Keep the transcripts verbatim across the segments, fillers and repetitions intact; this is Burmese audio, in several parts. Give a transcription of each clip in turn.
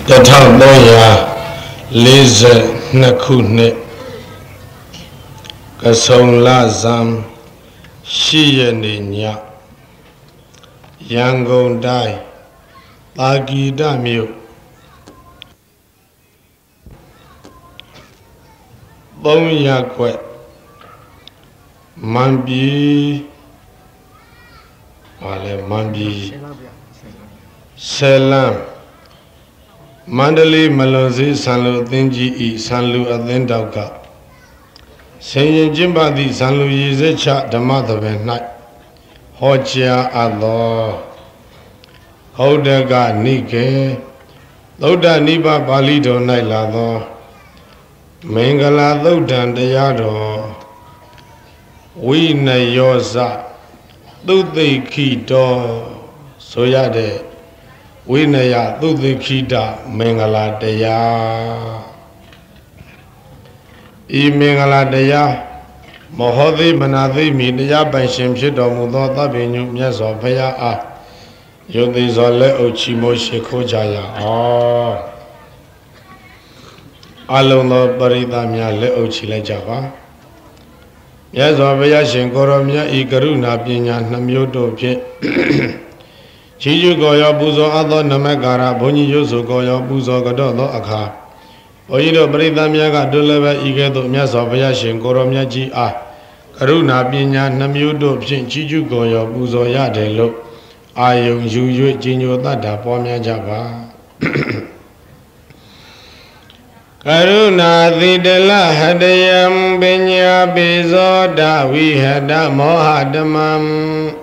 The town lawyer lives Nakune Kasong Lazam Shiyaninya Yangon Dai Lagi Damio Bong Yakwe Mambi Wale Mambi Selam Mandali Malonzi Sanlu Thinji E Sanlu Adendauka Sayin Jimbadi Sanlu Yizecha Damathavan Night Hoja Allah Hodaga Nike Loda Niba Balido Night Lado Mangala Lodan Dayado We na yoza Tuthi Kito Soyade Winaya Tuthi Kita Mangala Daya I Mangala Daya Mohodi Manadi Midia Banshim Shido Mudo Tabinu Miazo Paya A Yodi Zole Ochimo Shikojaya Ah Alono Barida Mia Le Ochile Java Yazo Paya Shinkoromia I Karuna Pinya Namyoto Pie Chiju Goya Buzo Ado Namagara Boni Yoso Goya Buzo Gadono Aka Oido Brida Miaga Duleva Igedo Miaso Payashin Koromia G A Karuna Pinya Namyodo Pin Chiju Goya Buzo Yadelo Ayung Yu Jinyo Tata Pomia Java Karuna Videla Hadayam Benya Bezo Dawi Hada Mohadamam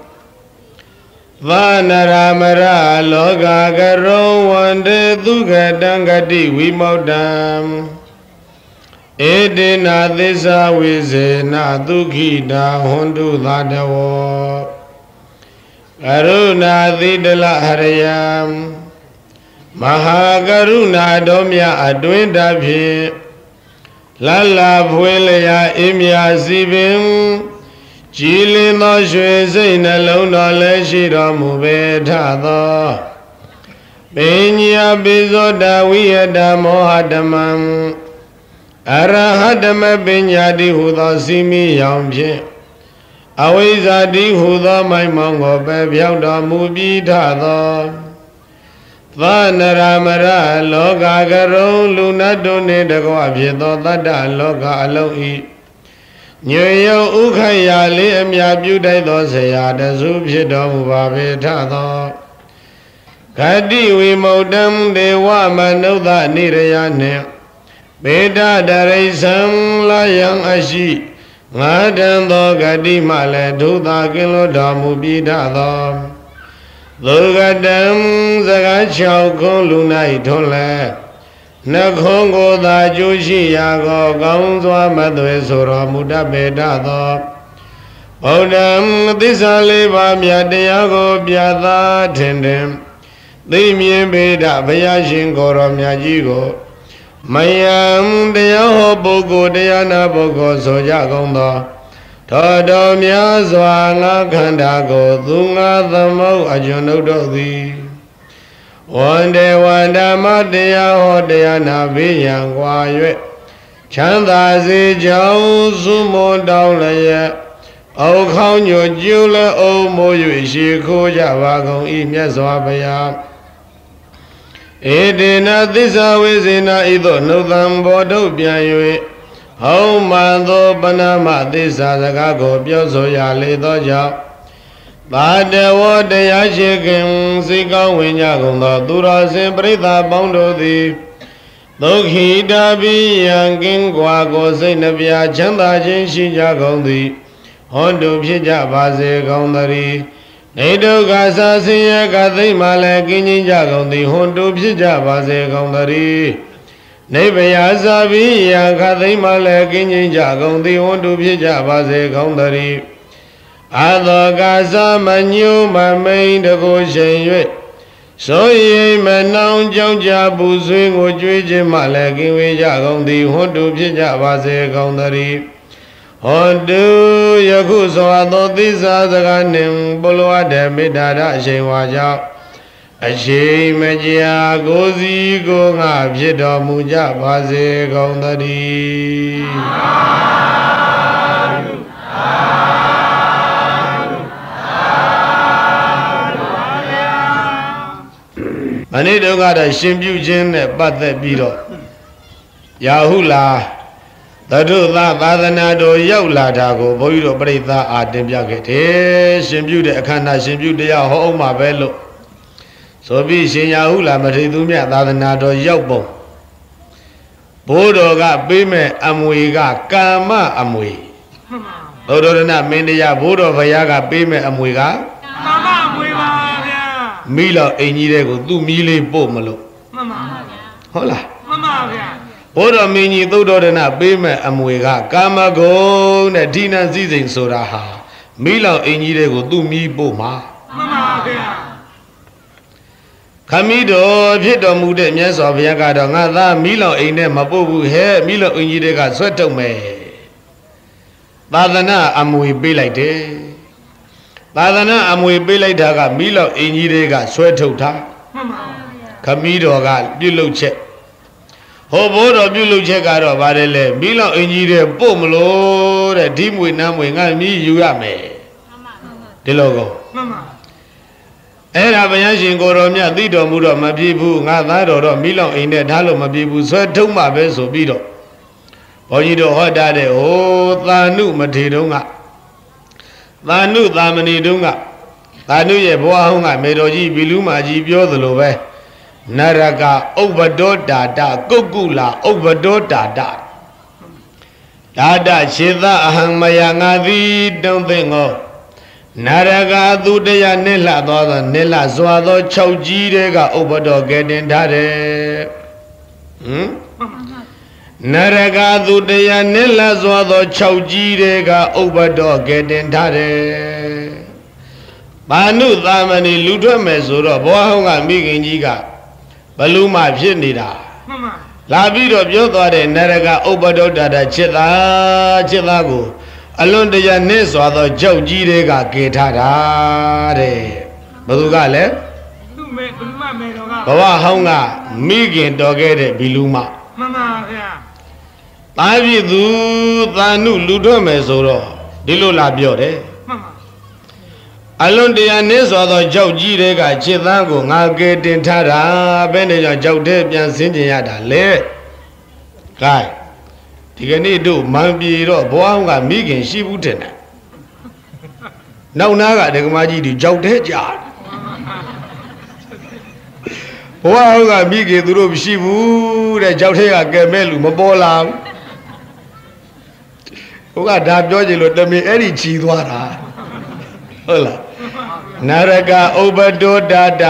Vanaramara Loga Garo Wande Duga Dangadi Wimodam Edina Disa Wize Nadukida Hondu Ladawo Karuna Videla Harayam Mahagaruna Domya Adwinda Bhi Lala Vuelea Imya Zibim Chile no Shweze in a loan or leshira mube tado Benya Bizoda we had a mohadamam Arahadama Benyadi Huda Simi Yamje Awizadi Huda my mongo Bebyauda Mubi tado Vanaramara Loga Garo Luna Done the Guapido Tada Loga Aloi Nyo Ukaya Lim Yabude Dosea the Zubhido Babitado Kadi we modem de Wama no that Nirayane Beda Daresam Layang Ashi Madam Dogadi Male Duda Kilo Damubidado Logadam Zagachao Kolunai Tole Nakongo da Joshi Yago Gonzwa Madwe Sora Muda Bedado Odam Disaleva Miadiago Biada Tendem Dimian Beda Bayashin Korom Yajigo Mayam Deaho Bogo Deana Bogo Sojagondo Todo Miazwa Kandago Dunga Thamo Ajonodo One day, one day, Madia, Hodea, Nabian, Guayue, Chandazi, Joe, Sumo, Dowlaya, O Conyo, Jula, O Moyu, Shikuja, Wagon, Imyazwabaya. Edina, this always in a either Northern Bordeaux, Bianue, Home Mando, Banama, this as a gago, Biozoya, Lidoja. Bada wa de ya shikin sika winya gunda dura se prita bondo di Dokhi da bi yankin kwa ko sai na bia chanda chin shi ja gong di Hondu phit ja ba se gong dari Nedo ka sa sin ya ka thai ma le kin chin ja gong di Hondu phit ja ba se gong dari Nebaya sa bi ya ka thai ma le kin chin ja gong di Hondu phit ja ba se gong dari Ado Gaza Manu Mamain the Goshen So ye Manong Jonja Buzwing or Juji Malaki Wijagon the Hondu Pija Vase Gondari Hondu Yakuso Ado Disa the Ganim Bolua de Midada Shenwaja အရှိမကြာကိုစီကိုငါဖြစ်တော်မူကြပါစေကုန်သတည်းမနေ့တုန်းကတော့ရှင်ပြုခြင်းနဲ့ပတ်သက်ပြီးတော့ရာဟုလာသတုသသာသနာတော်ရောက်လာတာကိုဘုန်းကြီးတို့ပြိဿအားတင်ပြခဲ့တယ်ရှင်ပြုတဲ့အခမ်းအနားရှင်ပြုတရားဟောအောင်မှာပဲလို့ဆိုပြီးရှင်ရာဟုလာမထေရသူမြတ်သာသနာတော်ရောက်ပုံဘိုးတော်ကပေးမဲ့အမွေကကာမအမွေသောတော်ရဏမင်းတရားဘိုးတော်ဘုရားကပေးမဲ့အမွေကကာမအမွေပါဗျာမိလောက်အိမ်ကြီးတဲ့ကိုသူ့မီးလေးပို့မလို့မှန်ပါဗျာဟုတ်လားမှန်ပါဗျာဘိုးတော်မင်းကြီးသုဒ္ဓရဏပေးမဲ့အမွေကကာမဂုဏ်နဲ့ဒိဏစည်းစိမ်ဆိုတာဟာမိလောက်အိမ်ကြီးတဲ့ကိုသူ့မီးပို့မှာမှန်ပါဗျာခမီးတော်ဖြစ်တော်မူတဲ့မြတ်စွာဘုရားကတော့ငါသားမိလောင်အိမ်နဲ့မပို့ဘူးဟဲ့မိလောင်အိမ်ကြီးတွေကဆွဲထုတ်မယ်သာသနာအမွေပေးလိုက်တယ်သာသနာအမွေပေးလိုက်တာကမိလောင်အိမ်ကြီးတွေကဆွဲထုတ်တာမှန်ပါခမီးတော်ကပြုတ်လုတ်ချက်ဟောဘိုးတော်ပြုတ်လုတ်ချက်ကတော့ဗါတယ်လေမိလောင်အိမ်ကြီးတွေပို့မလို့တဲ့ဒီမွေနမ်းမွေငါမြည်ယူရမယ်မှန်ပါဒီလိုကောမှန်ပါအဲ့ဒါဘုရားရှင်ကိုတော်မြတ်သိတော်မူတော့မပြေဘူးငါသားတော်တော့မိလောင်အိမ်နဲ့ဓာတ်လို့မပြေဘူးဆွဲထုံးမှပဲဆိုပြီးတော့ဘုန်းကြီးတို့ဟောတာတဲ့ဟိုသာနုမထေတုံးကသာနုသာမဏေတုံးကသာနုရဲ့ဘွားဟောင်းကမေတော်ကြီးဘီလူမာကြီးပြောသလိုပဲနရကဥပ္ပဒောတာတကုတ်ကုလာဥပ္ပဒောတာတဒါတခြေသအဟံမယငါသည်တုံးသိငောနာရကသူတရားနဲ့လှသောသောနဲ့လှစွာသော၆ကြီးတွေကဥပ္ပဒောကဲတင်ထားတယ်ဟမ်နာရကသူတရားနဲ့လှစွာသော၆ကြီးတွေကဥပ္ပဒောကဲတင်ထားတယ်ဘာနုသာမဏေလူထွက်မယ်ဆိုတော့ဘွားဟောင်းကမိခင်ကြီးကဘလူမှဖြစ်နေတာမှန်ပါလာပြီးတော့ပြောသွားတဲ့နာရကဥပ္ပဒောတာတာจิตသားจิตသားကိုအလွန်တရာနဲ့စွာသောကြောက်ကြီးတွေကကေထားတာတဲ့ဘသူကလည်းသူ့မေဘလူမမေတော်ကဘဝဟောင်းကမိခင်တော်ခဲ့တဲ့ဘီလူမမှန်ပါဗျာတားပြီသူသာနုလူထွက်မယ်ဆိုတော့ဒီလိုလာပြောတယ်မှန်ပါအလွန်တရာနဲ့စွာသောကြောက်ကြီးတွေကခြေသားကိုငါကေတင်ထားတာဘယ်နဲ့ကြောင့်ကြောက်တဲ့ပြန်ဆင်းကျင်ရတာလဲဂိုင်းဒီကနေ့တို့မန်ပြေတော့ဘွားအောင်ကမိခင်ရှိဘူးတင်တယ်နောက်နာကဒကမကြီးဒီကြောက်တဲ့ကြာဘွားအောင်ကမိခင်သူတို့မရှိဘူးတဲ့ကြောက်တဲ့ကကဲမဲ့လူမပေါ်လာဘူးဟိုကဒါပြောကြလို့တမင်အဲ့ဒီချီသွားတာဟုတ်လားနာရကဥပ္ပဒောတာတ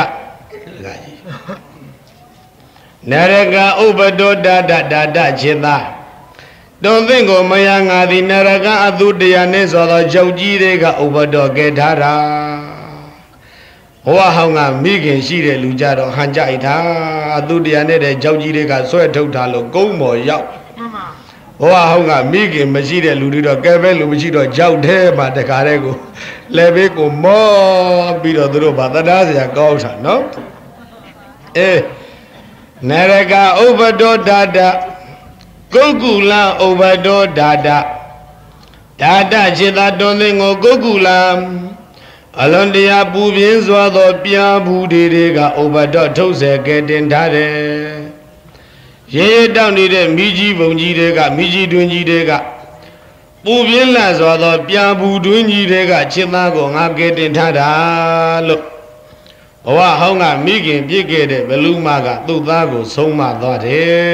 နာရကဥပ္ပဒောတာတဒါတခြေသားတုံသိင်ကိုမယငါသည်နရကအသူတရားနဲ့ဆိုသောကြောက်ကြီးတွေကဥပ္ပဒောကဲထားတာဘဝဟောင်းကမိခင်ရှိတဲ့လူကြတော့ဟန်ကြိုက်တာအသူတရားနဲ့တဲ့ကြောက်ကြီးတွေကဆွဲထုတ်တာလို့ကုန်းပေါ်ရောက်ဘဝဟောင်းကမိခင်မရှိတဲ့လူတွေတော့ကဲပဲလူမရှိတော့ကြောက်တဲ့မှာတခါတည်းကိုလဲဘေးကိုမောပြီးတော့သူတို့ဗာတရားစရာကောင်းတာနော်အေးနရကဥပ္ပဒောတာတကုတ်ကုလဥပ္ပဒောဒါဒဒါဒจิตတော်သိငကိုကုတ်ကုလအလွန်တရာပူပြင်းစွာသောပြာဘူးတွေကဥပ္ပဒောထုတ်ဆဲကဲတင်ထားတယ်ရေရတောက်နေတဲ့မိကြီးဘုံကြီးတွေကမိကြီးတွင်ကြီးတွေကပူပြင်းလာစွာသောပြာဘူးတွင်ကြီးတွေကจิตသားကိုငါကဲတင်ထားတာလို့ဘဝဟောင်းကမိခင်ပြစ်ခဲ့တဲ့ဘလူမကသူ့သားကိုဆုံးမသွားတယ်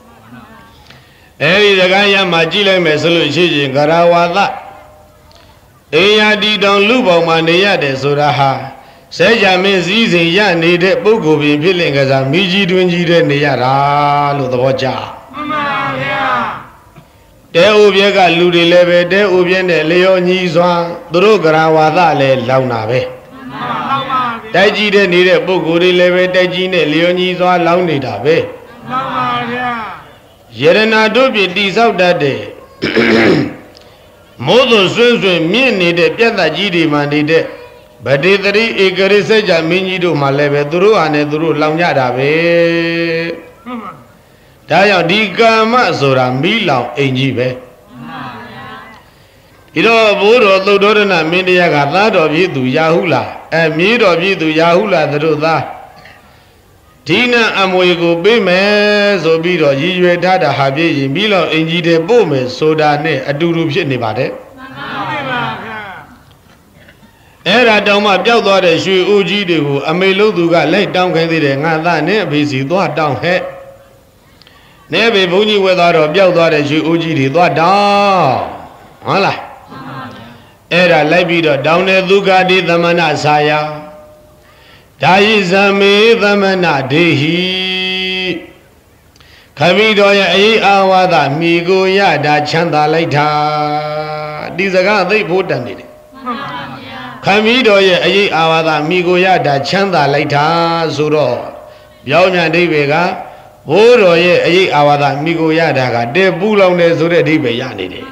အဲဒီစကားရမှာကြည့်လိုက်မယ်ဆိုလို့ရှိရင်ဂရဝါသအေယာတီတောင်လူပေါင်းမှာနေရတယ်ဆိုတာဟာဆဲကြမင်းစည်းစိမ်ရနေတဲ့ပုဂ္ဂိုလ်ပင်ဖြစ်လင်ကစားမိကြီးတွင်ကြီးတဲ့နေရတာလို့သဘောကျမှန်ပါဗျာတဲဥပြက်ကလူတွေလည်းပဲတဲဥပြက်နဲ့လျောညီစွာသူတို့ဂရဝါသလည်းလောင်တာပဲမှန်ပါပါတိုက်ကြီးတဲ့နေတဲ့ပုဂ္ဂိုလ်တွေလည်းပဲတိုက်ကြီးနဲ့လျောညီစွာလောင်နေတာပဲမှန်ပါဗျာယရနာတို့ပြတိဆောက်တတ်တဲ့မိုးသွဆွင်းဆွင်းမြင့်နေတဲ့ပြတ်သက်ကြီးတွေမှနေတဲ့ Baditri Ikarisja Minido Maleve Duru and Duru Lamyada Be Daya Dika Masura Mila Enjibe Iro Buru Dodorana Media Gata of Yidu Yahula and Mid of Yidu Yahula the Ruda Tina Amoigo Bime Zobiro Yiwe Dada Habi Milo Enjide Bome Soda Ne Aduru Nibade Era Dama Piauda de Shu Uji de Amelo Duga lay down Candy and Nada Nebisi Dua down head Nebe Buni without a Piauda de Shu Uji de Dua down Hala Era Labido down a Duga de the Manasaya Daizame the Mana Dehi Kavidoya E Awada Migo Yada Chanda later These are guys they put on it. Kamidoya Ayi Awada Migo Yada Chanda later Zuro Biona de Vega Oroye Ayi Awada Migo Yada De Bulon de Zure de Beyanide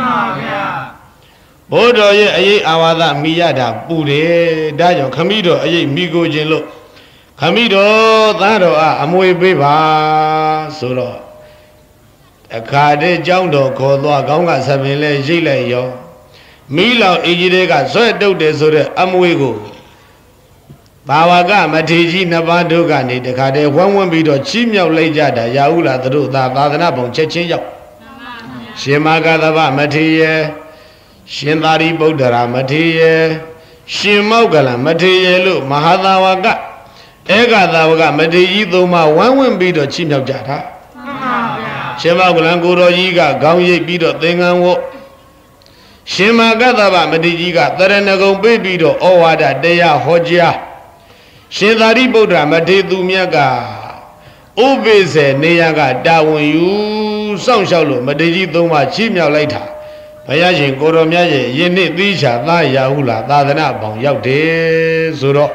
Odoye Ayi Awada Miyada Bude Dayo Kamido Ayi Migo Jelo Kamido Daro Amoy Beba Zuro A Kade Joundo Kodoa Gonga Sabile Jile Yo Mila Ejidega Zoedo de Zure Amwego Bawaga Matiji Nabadoga ni the Kade one one bit of Chimia Lejada Yaula the Ruda Badanabon Chechin Shimaga the Matiye Shindari Bodara Matiye Shimogala Matiye Mahadawaga Ega Dawaga Mati Idoma one one bit of Chimia Jata Shemagulanguro Yiga Gauye bit of Thingan Shimagadaba Madijiga, Tarenago baby do Owada Dea Hoja Shindari Bodra Matidu Miaga Ubeze Neyaga Dawun you Sound Shalo Madiji Doma Chimia later Payajin Goromyaje Yeni Disha Naya Hula Dadana Bong Yaude Zuro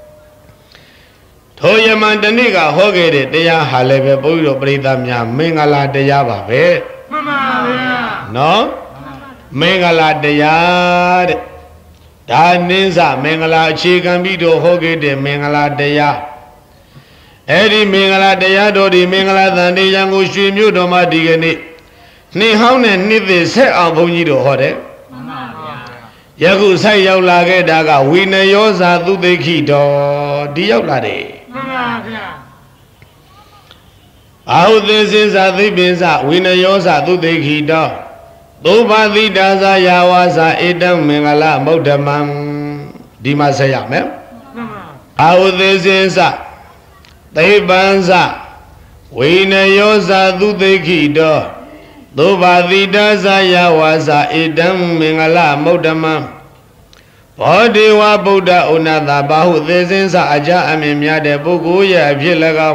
Toya Mandaniga Hogede Dea Haleve Boyo Bridamia Mingala Dea Babe No? Mengala Dayad Daninza Mengala Chicken Bido Hoge de Mengala Daya Eddie Mengala Dayado di Mengala than the young Ushimu Doma Digani Ni Hound and Nithy set on Bonido Hode Yagu say Yaulage Daga Winner Yosa do the Kito Diolade How this is a the Benza Winner Yosa do the Kito Doba di daza yawaza edam mengala modamam dimasaya mem. Audhesensa Debanza Wina yosa dudeki do Doba di daza yawaza edam mengala modamam Bodewa Buddha unada bahu desensa aja amemya de bugu ya vilagam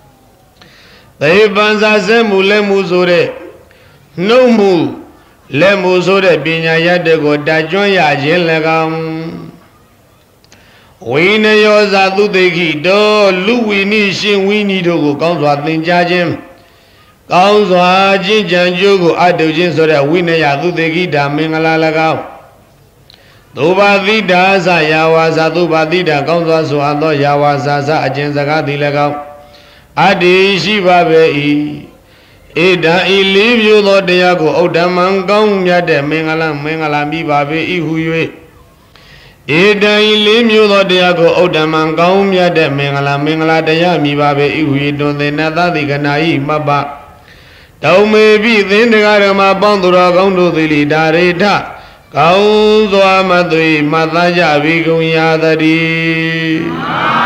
Debanza zemule muzure No mu Lemu Zore Binya Yadego Dajon Yajin Legam Wina Yosa Dudeki Do Luwini Shin Winnie Dogo Gonzwa Ninjajim Gonzwa Jinjan Jogo Adojin Sore Wina Yadudeki Da Mingala Legam Duba Vida Za Yawaza Duba Vida Gonzwa Suando Yawaza Za Ajin Zagadi Legam Adi Shiva Bei Eda ilim you lo deago Odaman Gong Yade Mingala Mingala Mibabe Ihuywe Eda ilim you lo deago Odaman Gong Yade Mingala Mingala Dea Mibabe Ihuy Don the Nada the Ganai Maba Tau may be then the Garama Bandura Gondo the Lidareta Kauzo Amadri Madaja Vigun Yadari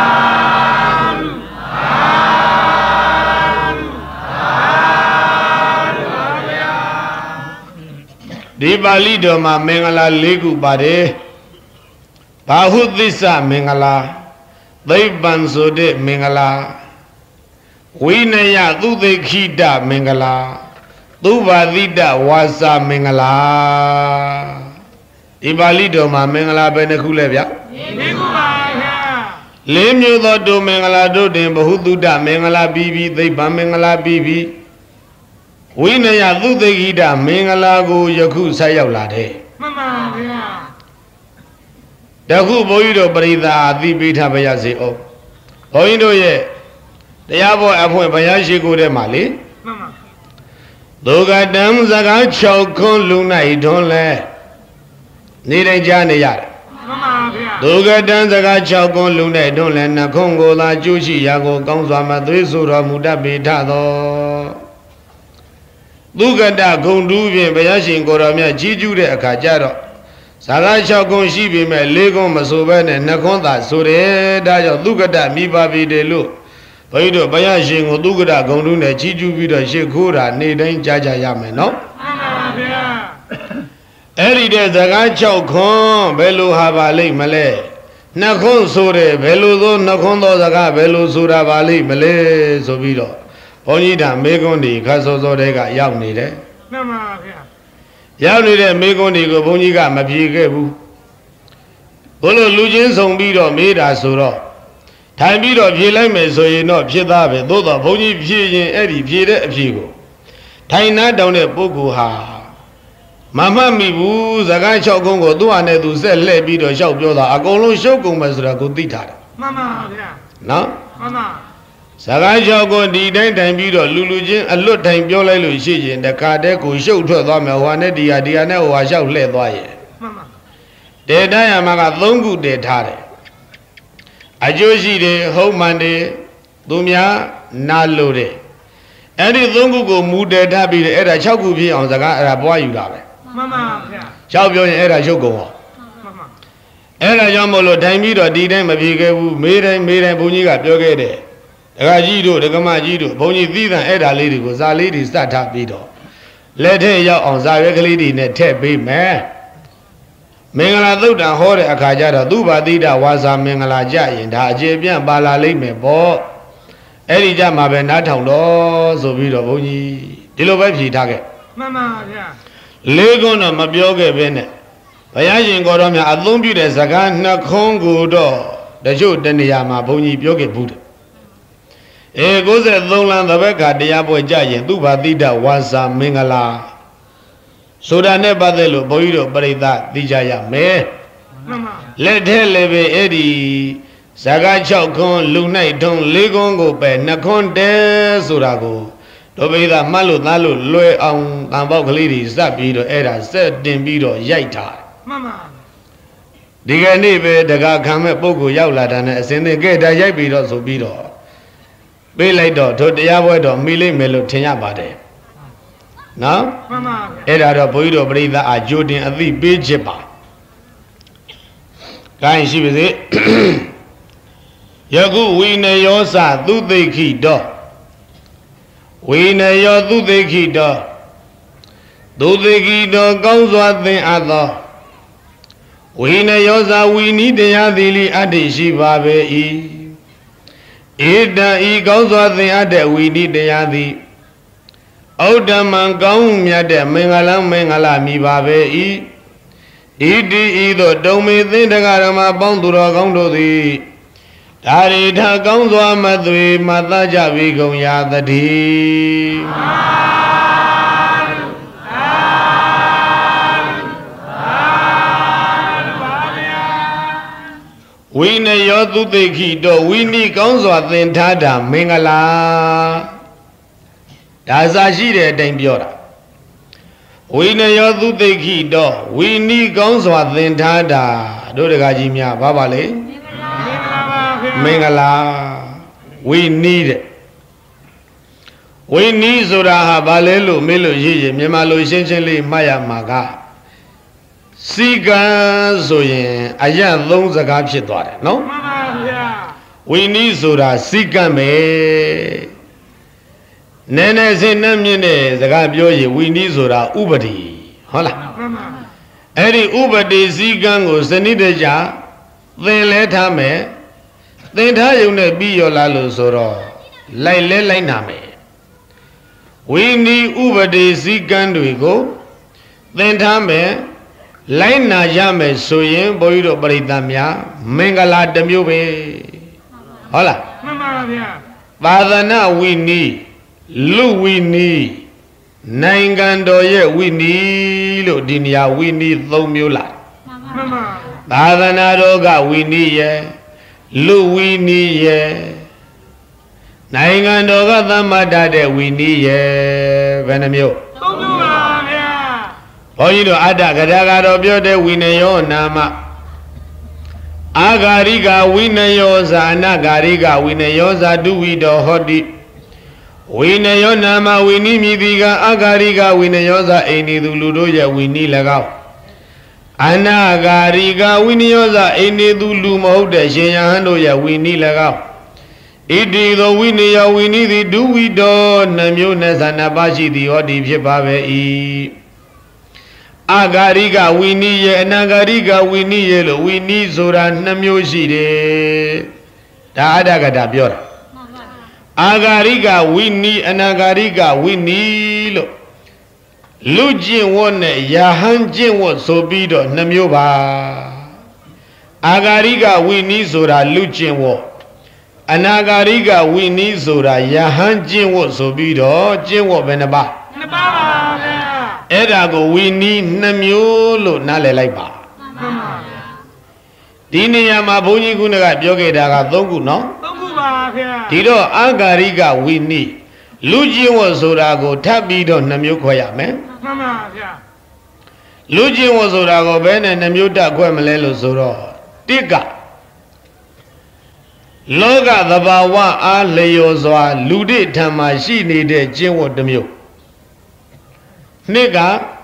Dibali doma Mengala Legu Bade Bahudisa Mengala Daibansode Mengala Winaya Dude Kita Mengala Dubadida Wasa Mengala Dibali doma Mengala Benekulevia Lemyu do Mengala do de Bahududa Mengala Bibi Daiba Mengala Bibi Winaya Dudegida Mingalago Yaku Sayaulade. Daku Boido Brida, the Beta Bayasi. Oh, Boido ye, the Yabo Apo Bayashi Gude Mali. Doga Dam Zaga Chokon Luna, don't let Nida Jania. Doga Dam Zaga Chokon Luna, don't let Nakongo La Jushi Yago Gonza Madrisura Mudabi Tado. Doga Da Gonduvi Bayashi Goramia Jiju de Akajaro. Saga Chokon Shibi me Lego Masoban and Nakonda Sure Daja Dugada Mibabi de Lu. Paido Bayashi or Dugada Gonduna Jiju Vida Shekura Nidan Jaja Yame, no? Every day Zaga Chokon, Belu Havali Malay. Nakon Sure, Beludo, Nakondo Zaga, Belu Sura Valley, Malay, Sobido. Ponida, Megondi, Caso Zodega, Yamni. Yamni, Megondi, Boniga, Mapigabu. Bolo Lujin Zombido made us so. Time bit of Yelame, so you know, Pietabe, though the Pony Pier, Eddie Pieta, Pigo. Taina down at Boguha. Mamma mi bu, Zaga Chokongo, do I need to sell Lebid or Shop Yoda, a Golo Shoko Masra Gudita. Mamma, no? Mamma. Zaga Choko, the day time bit of Lulujin, a lot time Yola Lucian, the Cardeco showed to them one at the idea now I shall let by. Mamma. The Diamaga Longu de Tare. A Joshi de Home Monday, Dumia, Nalode. Any Longu go mood that happy at a Chokubi on the boy you love. Mamma, Chabio and Era Joko. Era Yamolo, Timid or Didem, a big made and made and Buniga Jogede. The Rajido, the Gamajido, Boni Viva and Era lady was our lady start up video. Let her out on Zarek lady in a tap be man. Mengala Duda Hore Akajara, Duba Dida was a Mengala Jay and Hajabian Bala Lime Bo. Erija Mabenata laws of Vido Boni. Dilobapi target. Mamma, yeah. Legona Mabioga Bene. Bayajin Goromia, I don't be the Zagana Congo door. The Joe Deniama Boni Bioge Buddha. E goes at Lowland the Becca, the Yabo Jay, Duba Dida was a Mengala. So that never the Boido Breda, Dijaya me. Let her live Eddie Saga Chokon, Lunai, Don Legongo, Ben, Nakon de Surago. Obeda Malu Nalu, Loy on Amboclidi, Zabido, Era, said Dimbido, Yaita. Mamma. Diganibe, the Gakame Bogu Yaulatan, send the gate a Yabido Subido. Belato, to the Yawedo, Mili Melo Tenyabade. Now, Mamma, Era Boido Breda are Judin at the Bijipa. Kind she was it. Yagu, we know your son, do the key door. We know your do the key door. Do the key door goes what the other. We know yours, we need the Adili Adishiva be. Ida e goes what the other, we need the Adi. Oda man gong yada Mengala Mengala mi babe. Idi either don't me think the Garama Bondura Gondo the. Tarita Gonzo Madri Mataja Vigo Yadati. We know your do the key do we need Gonzo then Tada Mengala. That's a she there, Dambiora. We know your do the key do we need Gonzo then Tada. Do the Gajimia Babale. Mengala, we need it. We need Zoraha Balelu, Milo Yi, Mimalo essentially Maya Maga. Siga Zoyen, Aya Long Zagapshi daughter, no? We need Zora, Siga me. Nene Zenamine, Zagabio, we need Zora, Ubadi. Hola. Any Ubadi Zigango, Zenideja, they let her me. Then I be your lalo soro. Lai le lai name. We need Uber de Zigan do we go. Then Tame Laina Yame Soyen Boido Baridamia Mengala Demube. Hola. Father now we need Lu we need Nangando ye we need Dinia we need Lomula. သာသနာတော်ကဝီနည်းရဲ့လူဝီနည်းရဲ့နိုင်ငံတော်ကသတ်မှတ်တဲ့ဝီနည်းရဲ့ဘယ်နှမျိုးသုံးမျိုးပါဗျာဘုန်းကြီးတို့အတ္တကထာကတော့ပြောတဲ့ဝိနယောနာမအာဂါရိကဝိနယောဇာအနဂါရိကဝိနယောဇာဒုဝိတောဟောတိဝိနယောနာမဝိနိမိတိကအာဂါရိကဝိနယောဇာအိန္ဒိသူလူတို့ရဲ့ဝိနည်း၎င်းအနာဂါရိကဝိနယောဇာအိန္ဒိသူလူမဟုတ်တဲ့ရှင်ယဟန်တို့ရဲ့ဝိနည်း၎င်းဣတိသောဝိနယောဝိနိတိဒုဝိတောနှမျိုးနဲ့ဇာနာပါရှိသည်ဟောဒီဖြစ်ပါပဲ၏အာဂါရိကဝိနည်းရဲ့အနာဂါရိကဝိနည်းရဲ့လို့ဝိနည်းဆိုတာနှမျိုးရှိတယ်ဒါအတ္တကထာပြောတာအာဂါရိကဝိနည်းအနာဂါရိကဝိနည်းလို့လူကျင့်ဝတ်နဲ့ယဟန်ကျင့်ဝတ်ဆိုပြီးတော့နှမျိုးပါအာဂါရိကဝိနည်းဆိုတာလူကျင့်ဝတ်အနာဂါရိကဝိနည်းဆိုတာယဟန်ကျင့်ဝတ်ဆိုပြီးတော့ကျင့်ဝတ်ဘယ်နှပါနှစ်ပါးပါဗျာအဲ့ဒါကိုဝိနည်းနှမျိုးလို့နားလည်လိုက်ပါမှန်ပါဗျာဒီနေရာမှာဘုန်းကြီးခုနကပြောခဲ့တာကသုံးခုနော်သုံးခုပါဗျာဒီတော့အာဂါရိကဝိနည်းလူကျင့်ဝတ်ဆိုတာကိုထပ်ပြီးတော့နှမျိုးခွဲရမယ်မှန်ပါဗျာလူကျင့်ဝတ်ဆိုတာကိုဘယ်နဲ့နှမျိုးတက်ခွဲမလဲလို့ဆိုတော့တိကလောကသဘာဝအားလျော်စွာလူတွေထံမှာရှိနေတဲ့ကျင့်ဝတ်တစ်မျိုးနှစ်က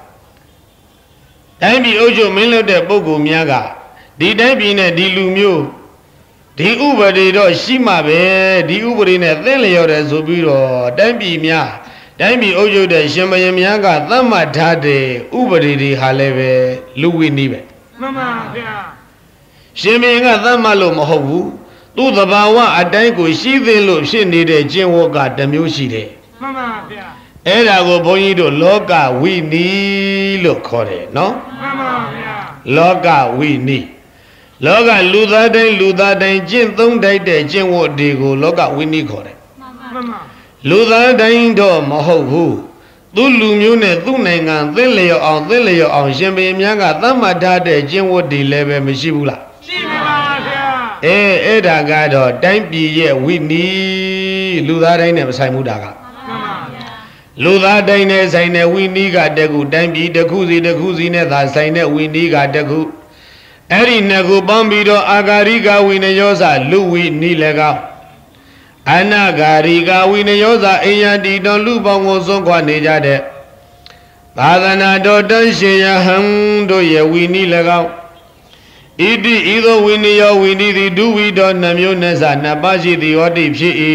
တိုင်းပြည်အုပ်ချုပ်မင်းလုပ်တဲ့ပုဂ္ဂိုလ်များကဒီတိုင်းပြည်နဲ့ဒီလူမျိုးဒီဥပဒေတော့ရှိမှပဲဒီဥပဒေနဲ့သင်လျော်တယ်ဆိုပြီးတော့တိုင်းပြည်များတိုင်းပြည်အုပ်ချုပ်တဲ့ရှင်ဘုရင်များကသတ်မှတ်ထားတဲ့ဥပဒေတွေဟာလည်းပဲလူဝိနည်းပဲမှန်ပါဗျာရှင်ဘုရင်ကသတ်မှတ်လို့မဟုတ်ဘူးသူ့သဘာဝအတိုင်းကိုရှိသေးလို့ဖြစ်နေတဲ့ကျင့်ဝတ်ကတစ်မျိုးရှိတယ်မှန်ပါဗျာအဲ့ဒါကိုဘုန်းကြီးတို့လောကဝိနည်းလို့ခေါ်တယ်နော်မှန်ပါဗျာလောကဝိနည်းလောကလူသားတိုင်းလူသားတိုင်းကျင့်သုံးတိုက်တဲ့ကျင့်ဝတ်တွေကိုလောကဝိနည်းခေါ်တယ်မှန်ပါလူသားတိုင်းတော့မဟုတ်ဘူးသူ့လူမျိုးနဲ့သူ့နိုင်ငံသင်လျော်အောင်သင်လျော်အောင်ရှင်ဘုရင်များကသတ်မှတ်ထားတဲ့ကျင့်ဝတ်တွေလည်းပဲမရှိဘူးလားရှိပါဗျာအဲအဲ့ဒါကတော့တိုင်းပြည်ရဲ့ဝိနည်းလူသားတိုင်းနဲ့မဆိုင်ဘူးဒါကလူသားတိုင်းနဲ့ဆိုင်တဲ့ဝိနည်းကတခုတိုင်းပြည်တစ်ခုစီတစ်ခုစီနဲ့သာဆိုင်တဲ့ဝိနည်းကတခုအဲ့ဒီနှစ်ခုပေါင်းပြီးတော့အာဂါရိကဝိနယောဇလူဝိနည်းလည်းကောင်းအနာဂါရိကဝိနယောဇအိယတိတော်လူပေါင်းကိုစွန့်ခွာနေကြတဲ့သာသနာတော်တန်ရှင်ယဟန်တို့ရဲ့ဝိနည်းလည်းကောင်းဣတိဤသောဝိနယောဝိနည်းသည်ဒုဝိတော်နှမျိုးနဲ့စာနှစ်ပါးရှိသည်ဟောတိဖြစ်၏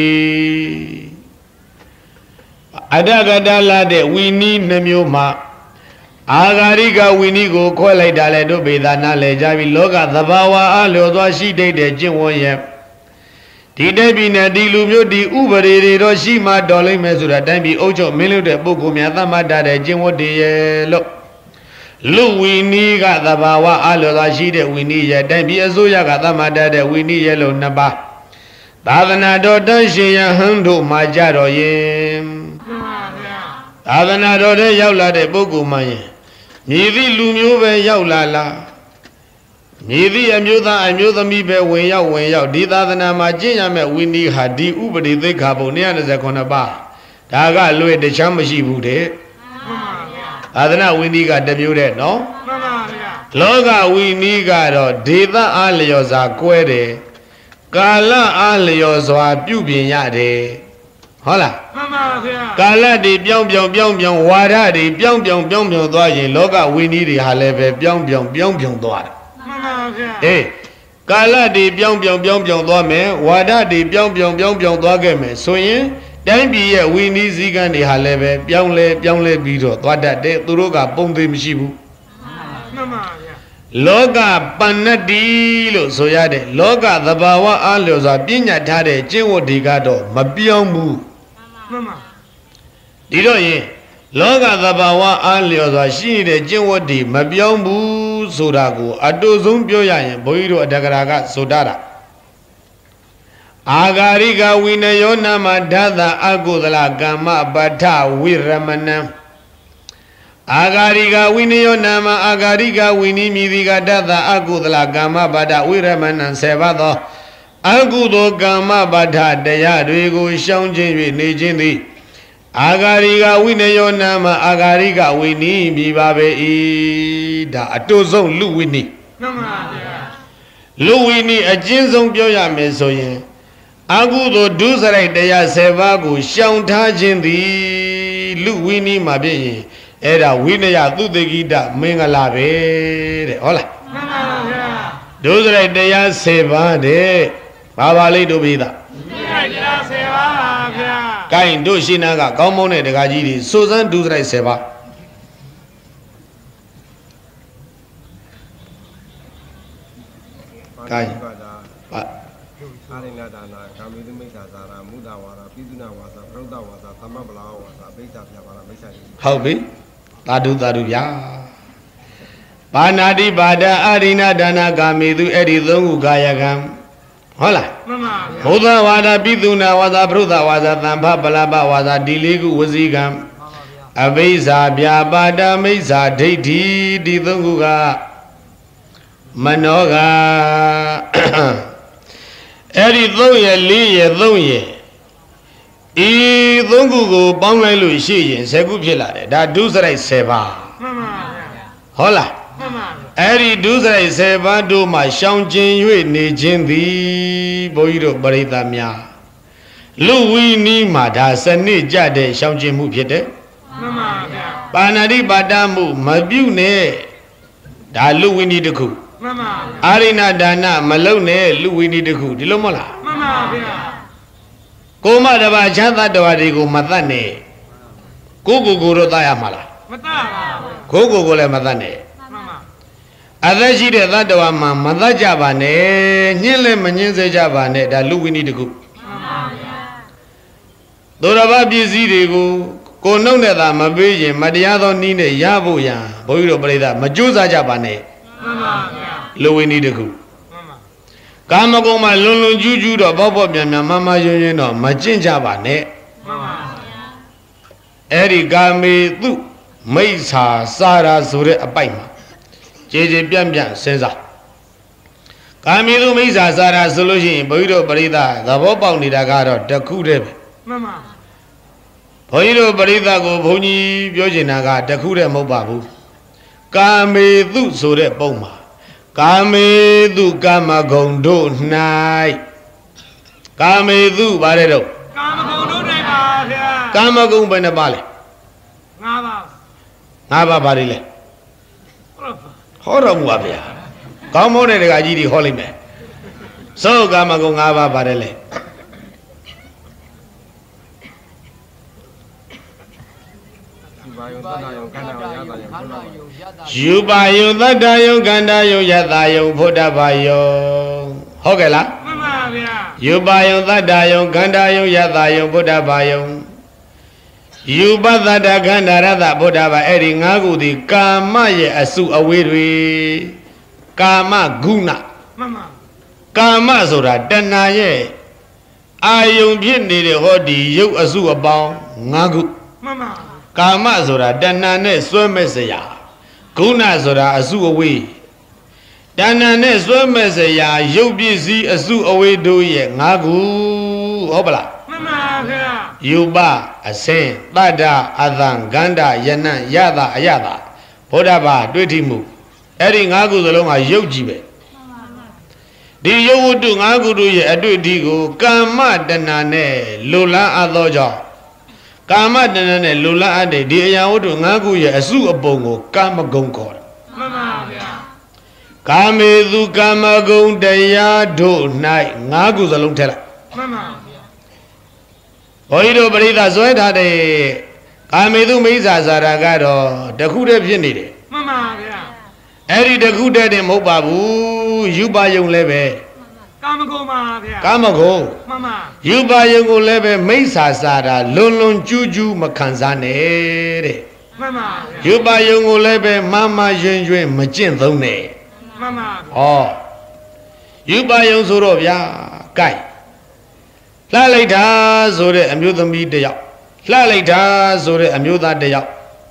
အတ္တကတလာတဲ့ဝိနည်းနှမျိုးမှာအာဂါရိကဝိနည်းကိုခွဲလိုက်တာလေတို့ပေသာနာလဲကြပြီလောကသဘာဝအလျော်သွားရှိတဲ့ကျင့်ဝတ်ရဲ့ဒီတိုင်းပြည်နဲ့ဒီလူမျိုးဒီဥပဒေတွေတော့ရှိမှတော်လိမ့်မယ်ဆိုတာတိုင်းပြည်အုပ်ချုပ်မင်းလုပ်တဲ့ပုဂ္ဂိုလ်များသတ်မှတ်တဲ့ကျင့်ဝတ်တွေရဲ့လို့လူဝိနည်းကသဘာဝအလျော်သွားရှိတဲ့ဝိနည်းရဲ့တိုင်းပြည်အစိုးရကသတ်မှတ်တဲ့ဝိနည်းရဲ့လို့နှစ်ပါးသာသနာတော်တန်ရှင်ယဟန်တို့မှာကြတော့ရင်သာသနာတော်ထဲရောက်လာတဲ့ပုဂ္ဂိုလ်မှရင်မြည်သည့်လူမျိုးပဲရောက်လာလားမြည်သည့်အမျိုးသားအမျိုးသမီးပဲဝင်ရောက်ဝင်ရောက်ဒီသာသနာမှာကျင့်ရမယ့်ဝိနည်းဟာဒီဥပဒေသိက္ခာပုံtwo hundred twenty-nineပါးဒါကလွယ်တခြားမရှိဘူးတဲ့မှန်ပါဗျာသာသနာဝိနည်းကတစ်မျိုးတဲ့နော်မှန်ပါဗျာလောကဝိနည်းကတော့ဒေသအားလျော်စွာကွဲတယ်ကာလအားလျော်စွာပြုပြင်ရတယ်ဟုတ်လားမှန်ပါဗျာကာလတွေပြောင်းပြောင်းပြောင်းပြောင်းဝါဒတွေပြောင်းပြောင်းပြောင်းပြောင်းသွားရင်လောကဝိနည်းတွေဟာလည်းပဲပြောင်းပြောင်းပြောင်းပြောင်းသွားတယ်မှန်ပါဗျာအေးကာလတွေပြောင်းပြောင်းပြောင်းပြောင်းသွားမယ်ဝါဒတွေပြောင်းပြောင်းပြောင်းပြောင်းသွားခဲ့မယ်ဆိုရင်တိုင်းပြည်ရဲ့ဝိနည်းစည်းကမ်းတွေဟာလည်းပဲပြောင်းလဲပြောင်းလဲပြီးတော့သွားတတ်တယ်သူတို့ကပုံသေးမရှိဘူးမှန်ပါဗျာလောကပဏ္ဏတိလို့ဆိုရတဲ့လောကသဘာဝအားလျော်စွာပြညာထားတဲ့ကျင့်ဝတ်တွေကတော့မပြောင်းဘူးမှန်ပါဒီတော့ရင်လောကသဘာဝအားလျော်စွာရှိနေတဲ့ကျင့်ဝတ်တွေမပြောင်းဘူးဆိုတာကိုအတူဆုံးပြောရရင်ဘုန်းကြီးတို့အတ္တကရာကဆိုတတ်တာအာဂါရိကဝိနယောနာမဓာတအကုသလကမ္မပဋ္ဌဝိရမဏံ Agariga Winio Nama Agariga Winnie Midiga Dada Agudla Gama Bada Wiramanan Sevado Agudo Gama Bada Daya Rigo Shanjin Nijindi Agariga Winio Nama Agariga Winnie Bibabe Da Atozon Luwini Luwini a Jinzon Bioya Mesoyen Agudo Duzare Daya Sevago Shantajindi Luwini Mabi Era Winaya Dudegida Mingalabe Hola Duzare Daya Seva de Babali Dubida Kain Dushinaga Komone de Gajidi Susan Duzare Seva Kain Hobby Tadu Tadu Ya Banadi Bada Arina Dana Gamidu Edizungu Gayagam Hola Huda Wada Biduna Wada Bruda Wada Tampa Balaba Wada Diligu Wazigam Avisa Bia Bada Mesa Deiti Dizunguga Manoga Edizoye Lee Zoye E Zungu Banglalu Shi Segu Pilare Da Duzrai Seva Hola Eri Duzrai Seva Do Ma Shangjin Yue Nijin Di Boiro Barita Mia Louis Ni Mada Sani Jade Shangjin Mu Pite Banadi Badamu Mabune Da Louis Ni Deku Arina Dana Malone Louis Ni Deku Dilomola Koma daba chanda dawadigo matane Kuku guru taya mala Kuku gule matane Adashi de tadawa ma matajabane Nyele manyense jabane Da luwini diku Doraba bisi diku Kono neda mabeje Madiyado nine yabu ya Boiro breda majuza jabane Luwini diku Kama koma lulun juju do bobo biamya mama yunyin do majinja ba ne Eri game tu Maisa sara sure apai ma Jeje biam biam senza Kami tu maisa sara solution Boiro barida Gabo pao nida karo Daku rebe Boiro barida ko Bhonyi Byojina ka daku re mobabu Kami tu sure poma Kame du kama gondo nai Kame du bare do Kama gondo nai ba phya Kama gon bai na ba le Nga ba Nga ba ba le Ho ro mu ba phya Kaung mo ne daga ji di ho lai me So kama gon nga ba ba le Yubayo Tadayo Gandayo Yatayo Buddhabayo Hogela Yubayo Tadayo Gandayo Yatayo Buddhabayo Yubadada Gandarada Buddhaba Eri Ngagudi Kama Ye Asu Awiri Kama Guna Kama Zora Dana Ye Ayung Pini de Hodi Yu Asu Abang Ngagu Kama Zora Dana Ne Swemesaya Guna Zora Asu Away Dana Ne Swemesaya Yubisi Asu Away Do Ye Ngagu Hobala Yuba Asen Bada Adan Ganda Yana Yada Ayada Bodaba Dwetimu Eri Ngagu Zalonga Yujibe Di Yudu Ngagu Do Ye Adwetigo Kama Dana Ne Lula Adoja Kama dana ne lula ade di ayawudu ngaku ya asu abongo kama gongkor. Kame du kama gong daya do nai ngaku zalung tela. Oido berita zoe thade kame du meisa zaragado dakude phinide. Eri dakude de mho ba bu yuba yung lebe. Kamago ma phya Kamago mama Yuba yung ko lebe meisa sara lun lun juju makansa ne de mama Yuba yung ko lebe mama yun yun majin thong ne mama Oh Yuba yung so ro bya kai La lai da so de amyo thami tayaw La lai da so de amyo tha tayaw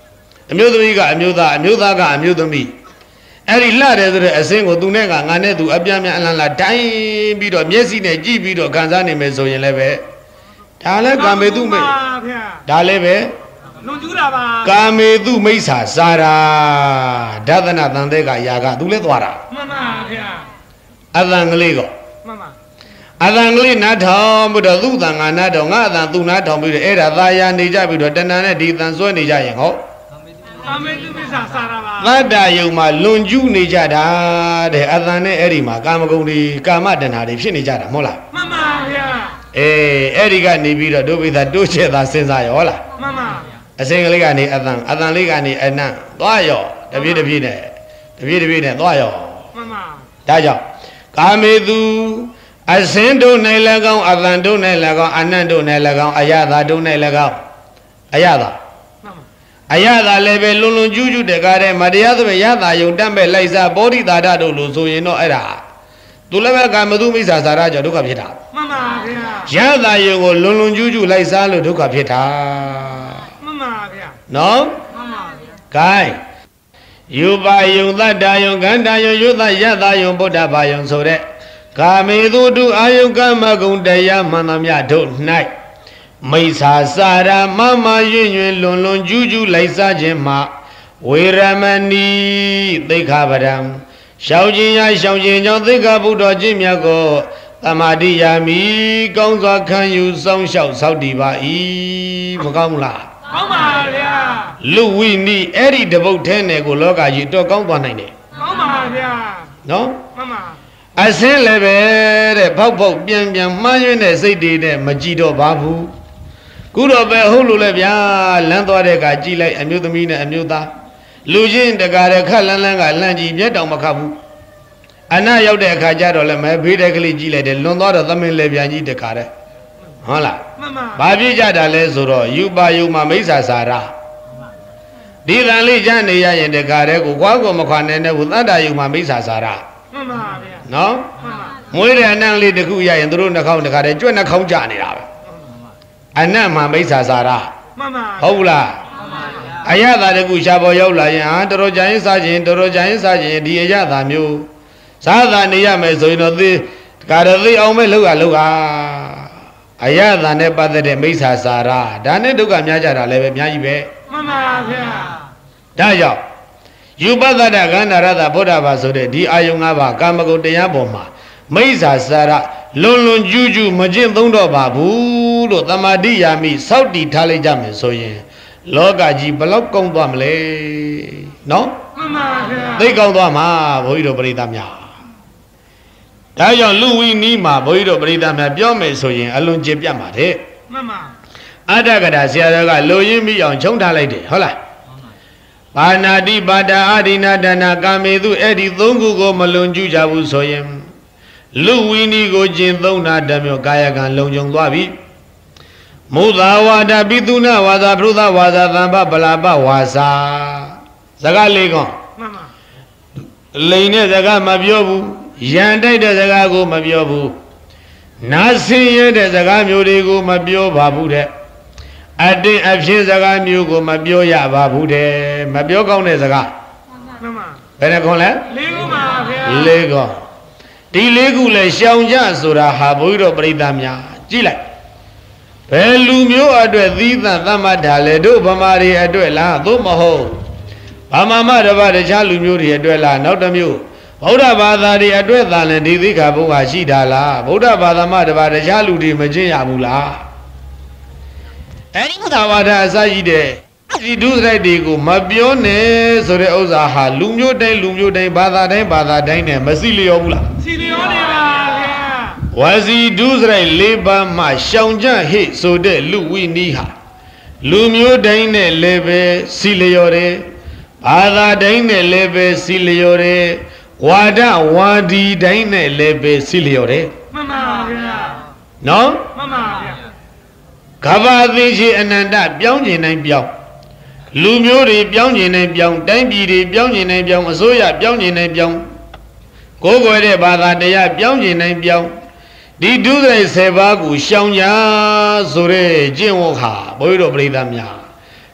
အမျိုးသမီးကအမျိုးသားအမျိုးသားကအမျိုးသမီးအဲ့ဒီလှတယ်ဆိုတဲ့အစင်းကိုသူနဲ့ကငါနဲ့သူအပြမ်းပြမ်းအလန့်လာတိုင်းပြီးတော့မျက်စိနဲ့ကြည့်ပြီးတော့ခံစားနေမယ်ဆိုရင်လည်းပဲဒါလည်းကာမေတုမိတ်ဒါလည်းပဲလွန်ကျူးတာပါကာမေတုမိစ္ဆာစာရာဒသနာတန်တဲ့ကယာကသူလည်းသွားတာမှန်ပါဗျာအသံကလေးကောမှန်ပါအသံကလေးနားထောင်ပြီးတော့သူ့အသံငါနားထောင်ငါအသံသူ့နားထောင်ပြီးတော့အဲ့ဒါသာယာနေကြပြီးတော့တဏ္ဍာနဲ့ဒီအသံဆွဲနေကြရင်ဟောကာမေတုမိစ္ဆာစာရာပါသတ္တယုံမှာလွန်ကျူးနေကြတာတဲ့အသံနဲ့အဲ့ဒီမှာကာမဂုဏ်တွေကာမတဏ္ဍာတွေဖြစ်နေကြတာမဟုတ်လားမှန်ပါဗျာအေးအဲ့ဒီကနေပြီးတော့ဒုပိသတိုးချက်သာစဉ်းစားရောဟုတ်လားမှန်ပါအစင်ကလေးကနေအသံအသံလေးကနေအနံ့သွားရောတပြေးတပြေးနဲ့တပြေးတပြေးနဲ့သွားရောမှန်ပါဒါကြောင့်ကာမေတုအစင်တို့၌လည်းကောင်းအသံတို့၌လည်းကောင်းအနံ့တို့၌လည်းကောင်းအယသာတို့၌လည်းကောင်းအယသာအယသာလည်းပဲလွန်လွန်ကျူးကျူးတကားတဲ့မတရားသဖြင့်ယသာယုံတတ်မဲ့လိုက်စားဘောဓိတာဒတို့လို့ဆိုရင်တော့အဲ့ဒါသူလည်းပဲကာမတုမိစ္ဆာစာရကြောင့်ဒုက္ခဖြစ်တာမှန်ပါဗျာယသာယုံကိုလွန်လွန်ကျူးကျူးလိုက်စားလို့ဒုက္ခဖြစ်တာမှန်ပါဗျာနော်မှန်ပါဗျာ gain ယူပါယုံသတ္တယုံကန္တယုံယုသယသာယုံဗုဒ္ဓဘာယုံဆိုတဲ့ကာမေတုတုအာယုကမဂုံတရားမှန်သမျှတို့၌မိစ္ဆာစာရမမရွင်ရွင်လွန်လွန်ကျူးကျူးလိုက်စားခြင်းမှာဝေရမဏီသိက္ခာပဒံရှောင်ခြင်းရရှောင်ခြင်းကြောင့်သိက္ခာပုဒ်တော်ခြင်းမြတ်ကိုသမာဓိယာမိကောင်းစွာခံယူစောင့်ရှောက်ဆောက်တည်ပါ၏မကောင်းဘူးလားကောင်းပါဗျာလူဝိနိအဲ့ဒီတပုတ်ထဲနဲ့ကိုလောကကြီးတော့ကောင်းသွားနိုင်တယ်ကောင်းပါဗျာနော်မှန်ပါအစင်းလည်းပဲတဲ့ဖောက်ဖောက်ပြန်ပြန်မှားရွံ့တဲ့စိတ်တွေနဲ့မကြည့်တော့ပါဘူးခုတော့ပဲဟုတ်လို့လဲဗျာလမ်းသွားတဲ့ကကြည်လိုက်အမျိုးသမီးနဲ့အမျိုးသားလူချင်းတကားတဲ့ခက်လန်းလန်းကလန့်ကြည့်မျက်တောင်မခတ်ဘူးအနရောက်တဲ့အခါကျတော့လည်းမဲဘေးတဲ့ကလေးကြည့်လိုက်တယ်လွန်သွားတော့သမင်းလေပြန်ကြီးတကားတဲ့ဟုတ်လားမှန်ပါဘာပြကြတာလဲဆိုတော့ယူပါယူမှာမိစ္ဆာစာရဒီတန်လေးကျန်နေရရင်တကားတဲ့ကိုကွာကိုမခွာနိုင်တဲ့ဘူးသတ္တယူမှာမိစ္ဆာစာရမှန်ပါဗျာနော်မှန်ပါမွေးတဲ့အနံ့လေးတစ်ခုရရင်တို့နှာခေါင်းတကားတဲ့ကြွက်နှာခေါင်းကြနေတာပဲအနတ်မှာမိစ္ဆာစာရမှန်ပါဟုတ်လားမှန်ပါဗျာအယသာတကူရှားပေါ်ရောက်လာရင်ဟာတော်တော်ကြရင်စားခြင်းတော်တော်ကြရင်စားခြင်းဒီအယသာမျိုးစားသာနေရမယ်ဆိုရင်တော့သေကာရသိအောင်ပဲလောက်ရလောက်ဟာအယသာနဲ့ပတ်သက်တဲ့မိစ္ဆာစာရဒါနဲ့ဒုက္ခများကြတာလည်းပဲအများကြီးပဲမှန်ပါဗျာဒါကြောင့်ယူပသတ္တကန္နာရတဗုဒ္ဓဘာဆိုတဲ့ဒီအာယုံ၅ပါးကာမဂုဏ်တရားပေါ်မှာမိစ္ဆာစာရလွန်လွန်ကျူးကျူးမကျင့်သုံးတော့ပါဘူးလို့သမာဓိယာမိစောက်တည်ထားလိုက်ကြမယ်ဆိုရင်လောကကြီးဘလောက်ကောင်းသွားမလဲနော်မှန်ပါဗျာသိကောင်းသွားမှာဘုန်းကြီးတို့ပရိသတ်များဒါကြောင့်လူဝိနီးမှာဘုန်းကြီးတို့ပရိသတ်များပြောမယ်ဆိုရင်အလွန်ကျေပြတ်ပါတယ်မှန်ပါအတ္တကတာဆရာတော်ကလိုရင်းမိအောင်ချုံထားလိုက်တယ်ဟုတ်လားပါဏာတိပါဒာအာဒိနာဒနာကာမေတုအဲ့ဒီသုံးခုကိုမလွန်ကျူးကြဘူးဆိုရင်လူဝိနီးကိုကျင့်သုံးတာတမျိုးကာယကံလုံခြုံသွားပြီမုသာဝါဒပိသုနာဝါစာပရုသဝါစာသံပပလာပဝါစာစကားလေးကောင်မှန်ပါလိန်တဲ့စကားမပြောဘူးရန်တိုက်တဲ့စကားကိုမပြောဘူးနာဆင်းရဲတဲ့စကားမျိုးတွေကိုမပြောပါဘူးတဲ့အတင်းအဖြစ်စကားမျိုးကိုမပြောရပါဘူးတဲ့မပြောကောင်းတဲ့စကားမှန်ပါဘယ်နှခုလဲလေးခုပါဗျာလေးခုဒီလေးခုလဲရှောင်ကြဆိုတာဟာဘုန်းကြီးတို့ပရိသတ်များကြည့်လိုက်ဘယ်လူမျိုးအတွက်သီးသန့်သတ်မှတ်တာလဲတို့ဗမာတွေအတွက်လားသို့မဟုတ်ဗမာမတပါတခြားလူမျိုးတွေအတွက်လားနောက်တစ်မျိုးဗုဒ္ဓဘာသာတွေအတွက်သာလဲဒီသိက္ခာပုဒ်ဟာရှိတာလားဗုဒ္ဓဘာသာမတပါတခြားလူတွေမကျင့်ရဘူးလားအဲဒီဘုရားဝါဒအစရှိတဲ့ဒီဒုစရိုက်တွေကိုမပြောနဲ့ဆိုတဲ့ဥစ္စာဟာလူမျိုးတိုင်းလူမျိုးတိုင်းဘာသာတိုင်းဘာသာတိုင်းနဲ့မစီလျော်ဘူးလားစီလျော်နေပါဗျာဝစီဒုစရိုက်လေးပါးမှရှောင်ကြဟိဆိုတဲ့လူဝိနီးဟာလူမျိုးတိုင်းနဲ့လည်းပဲစီလျော်တယ်ဘာသာတိုင်းနဲ့လည်းပဲစီလျော်တယ်ဝါဒဝါဒီတိုင်းနဲ့လည်းပဲစီလျော်တယ်မှန်ပါဗျာနော်မှန်ပါဗျာကဘာသိရှိအနန္တပြောင်းကျင်တိုင်းပြောင်းလူမျိုးတွေပြောင်းကျင်တိုင်းပြောင်းတိုင်းပြည်တွေပြောင်းကျင်တိုင်းပြောင်းအစိုးရပြောင်းကျင်တိုင်းပြောင်းကိုယ်ကိုယ်တဲ့ဘာသာတရားပြောင်းကျင်တိုင်းပြောင်းဒီဒုစရိုက်ဆယ်ပါးကိုရှောင်ကြဆိုတဲ့ကျင့်ဝတ်ဟာဘုရားတော်ပရိသတ်များဘ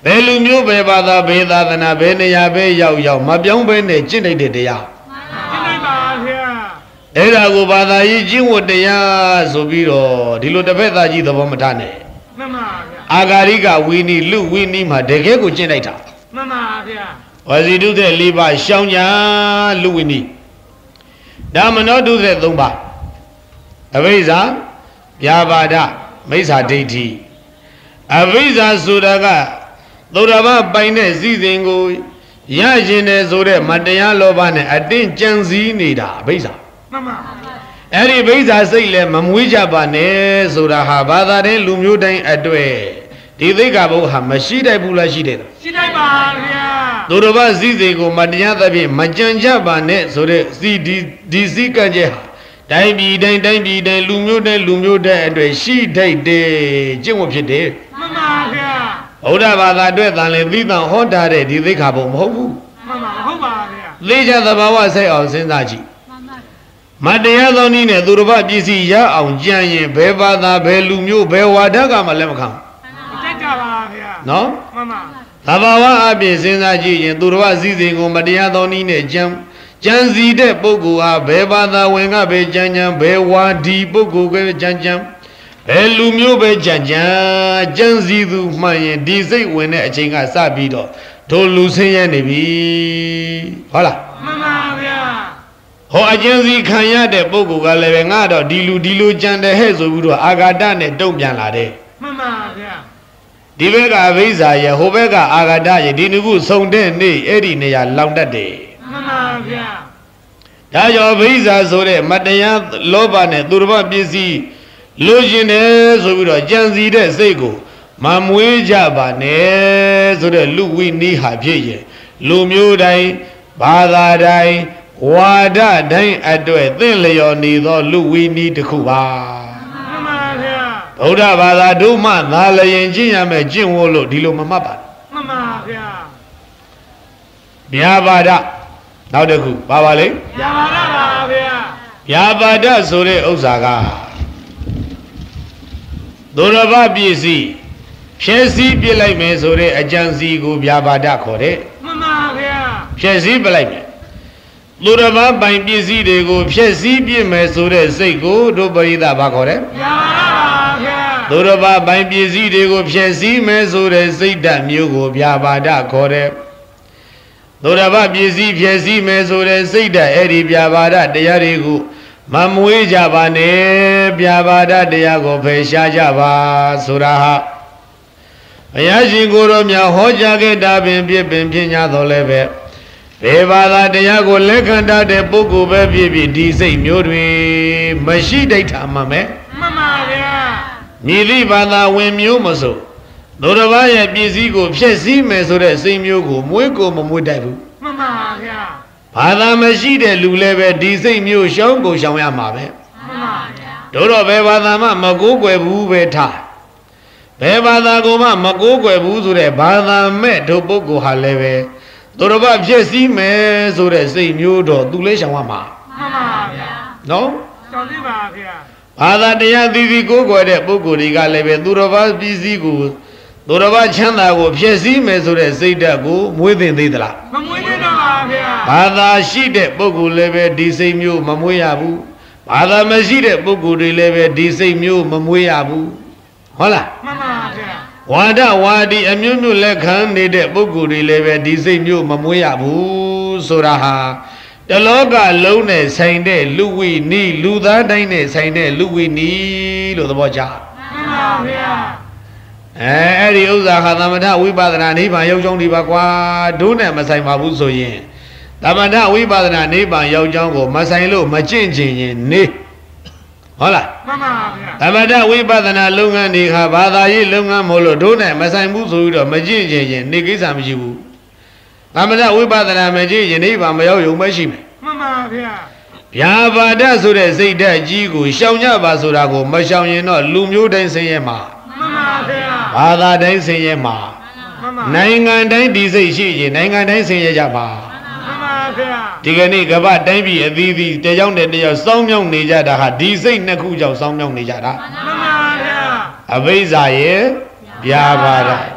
Bè lu miu bè bà tha bè tha thana bè neya bè yao yao ma piaung bè ne chin dai deတရားကျင့်လိုက်ပါဗျာအဲ့ဒါကိုဘာသာရေးကျင့်ဝတ်တရားဆိုပြီးတော့ဒီလိုတစ်ဖက်သားကြီးသဘောမထားနဲ့မှန်ပါဗျာအာဂါရိကဝီနီလူဝီနီမှာတကယ်ကိုကျင့်လိုက်တာမှန်ပါဗျာဝစီတုတဲ့၄ပါးရှောင်းညာလူဝီနီဒါမနောတုတဲ့၃ပါးအဘိဇာဗျာပါဒမိစ္ဆာဒိဋ္ဌိအဘိဇာဆိုတာကသုဒ္ဓဘာပိုင်တဲ့စည်းစိမ်ကိုရရင်တယ်ဆိုတဲ့မတရားလောဘနဲ့အတင်းကြံစည်နေတာအဘိဇာမှန်ပါအဲ့ဒီဘိဇာစိတ်လည်းမမွေးကြပါနဲ့ဆိုတာဟာဘာသာတဲ့လူမျိုးတိုင်းအတွေ့ဒီသိက္ခာပုဒ်ဟာမရှိတတ်ဘူးလားရှိတယ်ရှိလိုက်ပါဗျာသူတော်ဘာစည်းစိမ်ကိုမတရားသဖြင့်မကြံကြပါနဲ့ဆိုတဲ့စီဒီဒီစည်းကံကျက်ဟာတိုင်းပြည်တိုင်းတိုင်းပြည်တိုင်းလူမျိုးတိုင်းလူမျိုးတိုင်းအတွေ့ရှိထိုက်တယ်ကျင့်ဝတ်ဖြစ်တယ်မှန်ပါဗျာဗုဒ္ဓဘာသာအတွက်တန်လည်းသိတန်ဟောထားတဲ့ဒီသိက္ခာပုဒ်မဟုတ်ဘူးမှန်ပါဟုတ်ပါဗျာသိချသဘာဝဆိုင်အောင်စဉ်းစားကြည့်မတရားသောနည်းနဲ့သူတော်ဘာပစ္စည်းရအောင်ကြံရင်ဘယ်ဘာသာဘယ်လူမျိုးဘယ်ဝါဒကမှလက်မခံမကြိုက်ကြပါဗျာနော်မှန်ပါသဘာဝအပြင်စဉ်းစားကြည့်ရင်သူတော်ဘာစည်းစိမ်ကိုမတရားသောနည်းနဲ့ကြံကြံစီတဲ့ပုဂ္ဂိုလ်ဟာဘယ်ဘာသာဝင်ကပဲကြံကြံဘယ်ဝါဒီပုဂ္ဂိုလ်ကပဲကြံကြံဘယ်လူမျိုးပဲကြံကြံကြံစီသူမှန်ရင်ဒီစိတ်ဝင်တဲ့အချိန်ကစပြီးတော့တို့လူဆင်းရဲနေပြီဟုတ်လားမှန်ပါဗျာဟောအကျဉ်းစီခံရတဲ့ပုဂ္ဂိုလ်ကလည်းပဲငါတော့ဒီလူဒီလူကြံတယ်ဟဲ့ဆိုပြီးတော့အာဃာတနဲ့တုံ့ပြန်လာတယ်မှန်ပါဗျာဒီဘက်ကအဘိဇာရဲ့ဟိုဘက်ကအာဃာတရဲ့ဒီနှစ်ခုစုံတဲ့နေ့အဲ့ဒီနေရာလောင်တတ်တယ်မှန်ပါဗျာဒါကြောင့်အဘိဇာဆိုတဲ့မတရားလောဘနဲ့သူတော်ဘာပစ္စည်းလိုချင်တယ်ဆိုပြီးတော့ကြံစီတဲ့စိတ်ကိုမမွေးကြပါနဲ့ဆိုတဲ့လူဝိနည်းဟာဖြစ်ရင်လူမျိုးတိုင်းဘာသာတိုင်းဝါဒတိုင်းအတွက်သင်လျော်နေသောလူဝိနည်းတစ်ခုပါမှန်ပါဗျာဗုဒ္ဓဘာသာတို့မှသာလျင်ကျင့်ရမယ်ကျင့်ဝတ်လို့ဒီလိုမမှတ်ပါဘူးမှန်ပါဗျာဗျာပါဒနောက်တစ်ခုပါပါလေရပါလားပါဗျာဗျာပါဒဆိုတဲ့ဥစ္စာကသူတော်ဘာပစ္စည်းဖြည့်ဆည်းပြလိုက်မယ်ဆိုတဲ့အကြံစီကိုဗျာပါဒခေါ်တယ်မှန်ပါဗျာဖြည့်ဆည်းပြလိုက်မယ်သူတော်ဘာပိုင်ပစ္စည်းတွေကိုဖြည့်ဆည်းပြမယ်ဆိုတဲ့စိတ်ကိုတို့ပရိသတ်ဘာခေါ်တယ်ရပါလားပါဗျာသူတော်ဘာပိုင်ပစ္စည်းတွေကိုဖြည့်ဆည်းမယ်ဆိုတဲ့စိတ်ဓာတ်မျိုးကိုဗျာပါဒခေါ်တယ်သူတော်ဘာပစ္စည်းဖြည့်ဆည်းမယ်ဆိုတဲ့စိတ်ဓာတ်အဲ့ဒီဗျာပါဒတရားတွေကိုမမွေးကြပါနဲ့ဗျာပါဒတရားကိုဖယ်ရှားကြပါဆိုတာဟာဘုရားရှင်ကိုယ်တော်မြတ်ဟောကြားခဲ့တာပင်ဖြစ်ပင်ဖြစ်냐တော်လည်းပဲဘေဘာသာတရားကိုလက်ခံတတ်တဲ့ပုဂ္ဂိုလ်ပဲဖြစ်ဖြစ်ဒီစိတ်မျိုးတွေမရှိတိတ်တာမှန်မယ်မှန်ပါဗျာမြည်သည့်ဘာသာဝင်မျိုးမဆိုသူတစ်ပါးရဲ့ပစ္စည်းကိုဖျက်ဆီးမယ်ဆိုတဲ့စိတ်မျိုးကိုမွေးကိုမမွေးတတ်ဘူးမှန်ပါဗျာဘာသာမရှိတဲ့လူလည်းပဲဒီစိတ်မျိုးရှောင်းကိုရှောင်ရမှာပဲမှန်ပါဗျာတို့တော့ဘယ်ဘာသာမှမကိုးကွယ်ဘူးပဲထားဘယ်ဘာသာကိုမှမကိုးကွယ်ဘူးဆိုတဲ့ဘာသာမဲ့တို့ပုဂ္ဂိုလ်ဟာလည်းပဲသူတစ်ပါးဖြစ်စည်းမယ်ဆိုတဲ့စိတ်မျိုးတော့သူလည်းရှောင်ရမှာမှန်ပါဗျာနော်တော်ပြီပါဗျာဘာသာတရားသီးသီးကိုးကွယ်တဲ့ပုဂ္ဂိုလ်တွေကလည်းပဲသူတစ်ပါးပစ္စည်းကိုသူတစ်ပါးချမ်းသာကိုဖြစ်စည်းမယ်ဆိုတဲ့စိတ်ဓာတ်ကိုမွေးသင်သေးသလားမမွေးသေးတော့ပါဗျာဘာသာရှိတဲ့ပုဂ္ဂိုလ်လည်းပဲဒီစိတ်မျိုးမမွေးရဘူးဘာသာမရှိတဲ့ပုဂ္ဂိုလ်တွေလည်းပဲဒီစိတ်မျိုးမမွေးရဘူးဟုတ်လားမှန်ပါဗျာဝါဒဝါဒီအမျိုးမျိုးလက်ခံနေတဲ့ပုဂ္ဂိုလ်တွေလည်းပဲဒီစိတ်မျိုးမမွေးရဘူးဆိုတာဟာတလောကလုံးနဲ့ဆိုင်တဲ့လူဝိနီးလူသားတိုင်းနဲ့ဆိုင်တဲ့လူဝိနီးလို့သဘောကျမှန်ပါဗျာအဲအဲ့ဒီဥစ္စာဟာသမထဝိပဿနာနိဗ္ဗာန်ရောက်ကြောင်းဒီပါကွာဒုနဲ့မဆိုင်ပါဘူးဆိုရင်သမထဝိပဿနာနိဗ္ဗာန်ရောက်ကြောင်းကိုမဆိုင်လို့မကျင့်ချင်ရင်နေဟုတ်လားမှန်ပါဗျာသမထဝိပဿနာလုပ်ငန်းတွေဟာဘာသာရေးလုပ်ငန်းမို့လို့ဒုနဲ့မဆိုင်ဘူးဆိုပြီးတော့မကျင့်ချင်ရင်နေကိစ္စမရှိဘူးသမထဝိပဿနာမကျင့်ရင်နိဗ္ဗာန်မရောက်ရုံပဲရှိမယ်မှန်ပါဗျာဗျာပါဒဆိုတဲ့စိတ်ဓာတ်ကြီးကိုရှောင်ကြပါဆိုတာကိုမရှောင်ရင်တော့လူမျိုးတိုင်းဆင်းရဲမှာမှန်ပါဗျာဘာသာတိုင်းဆင်းရဲမှာမှန်ပါနိုင်ငံတိုင်းဒီစိတ်ရှိရင်နိုင်ငံတိုင်းဆင်းရဲကြပါမှန်ပါဗျာဒီကနေ့ကမ္ဘာတိုင်းပြည်အသီးသီးတယောက်နဲ့တယောက်စောင်းမြောက်နေကြတာဟာဒီစိတ်နှစ်ခုကြောင့်စောင်းမြောက်နေကြတာမှန်ပါဗျာအဘိဇာရဲ့ဗျာပါဒ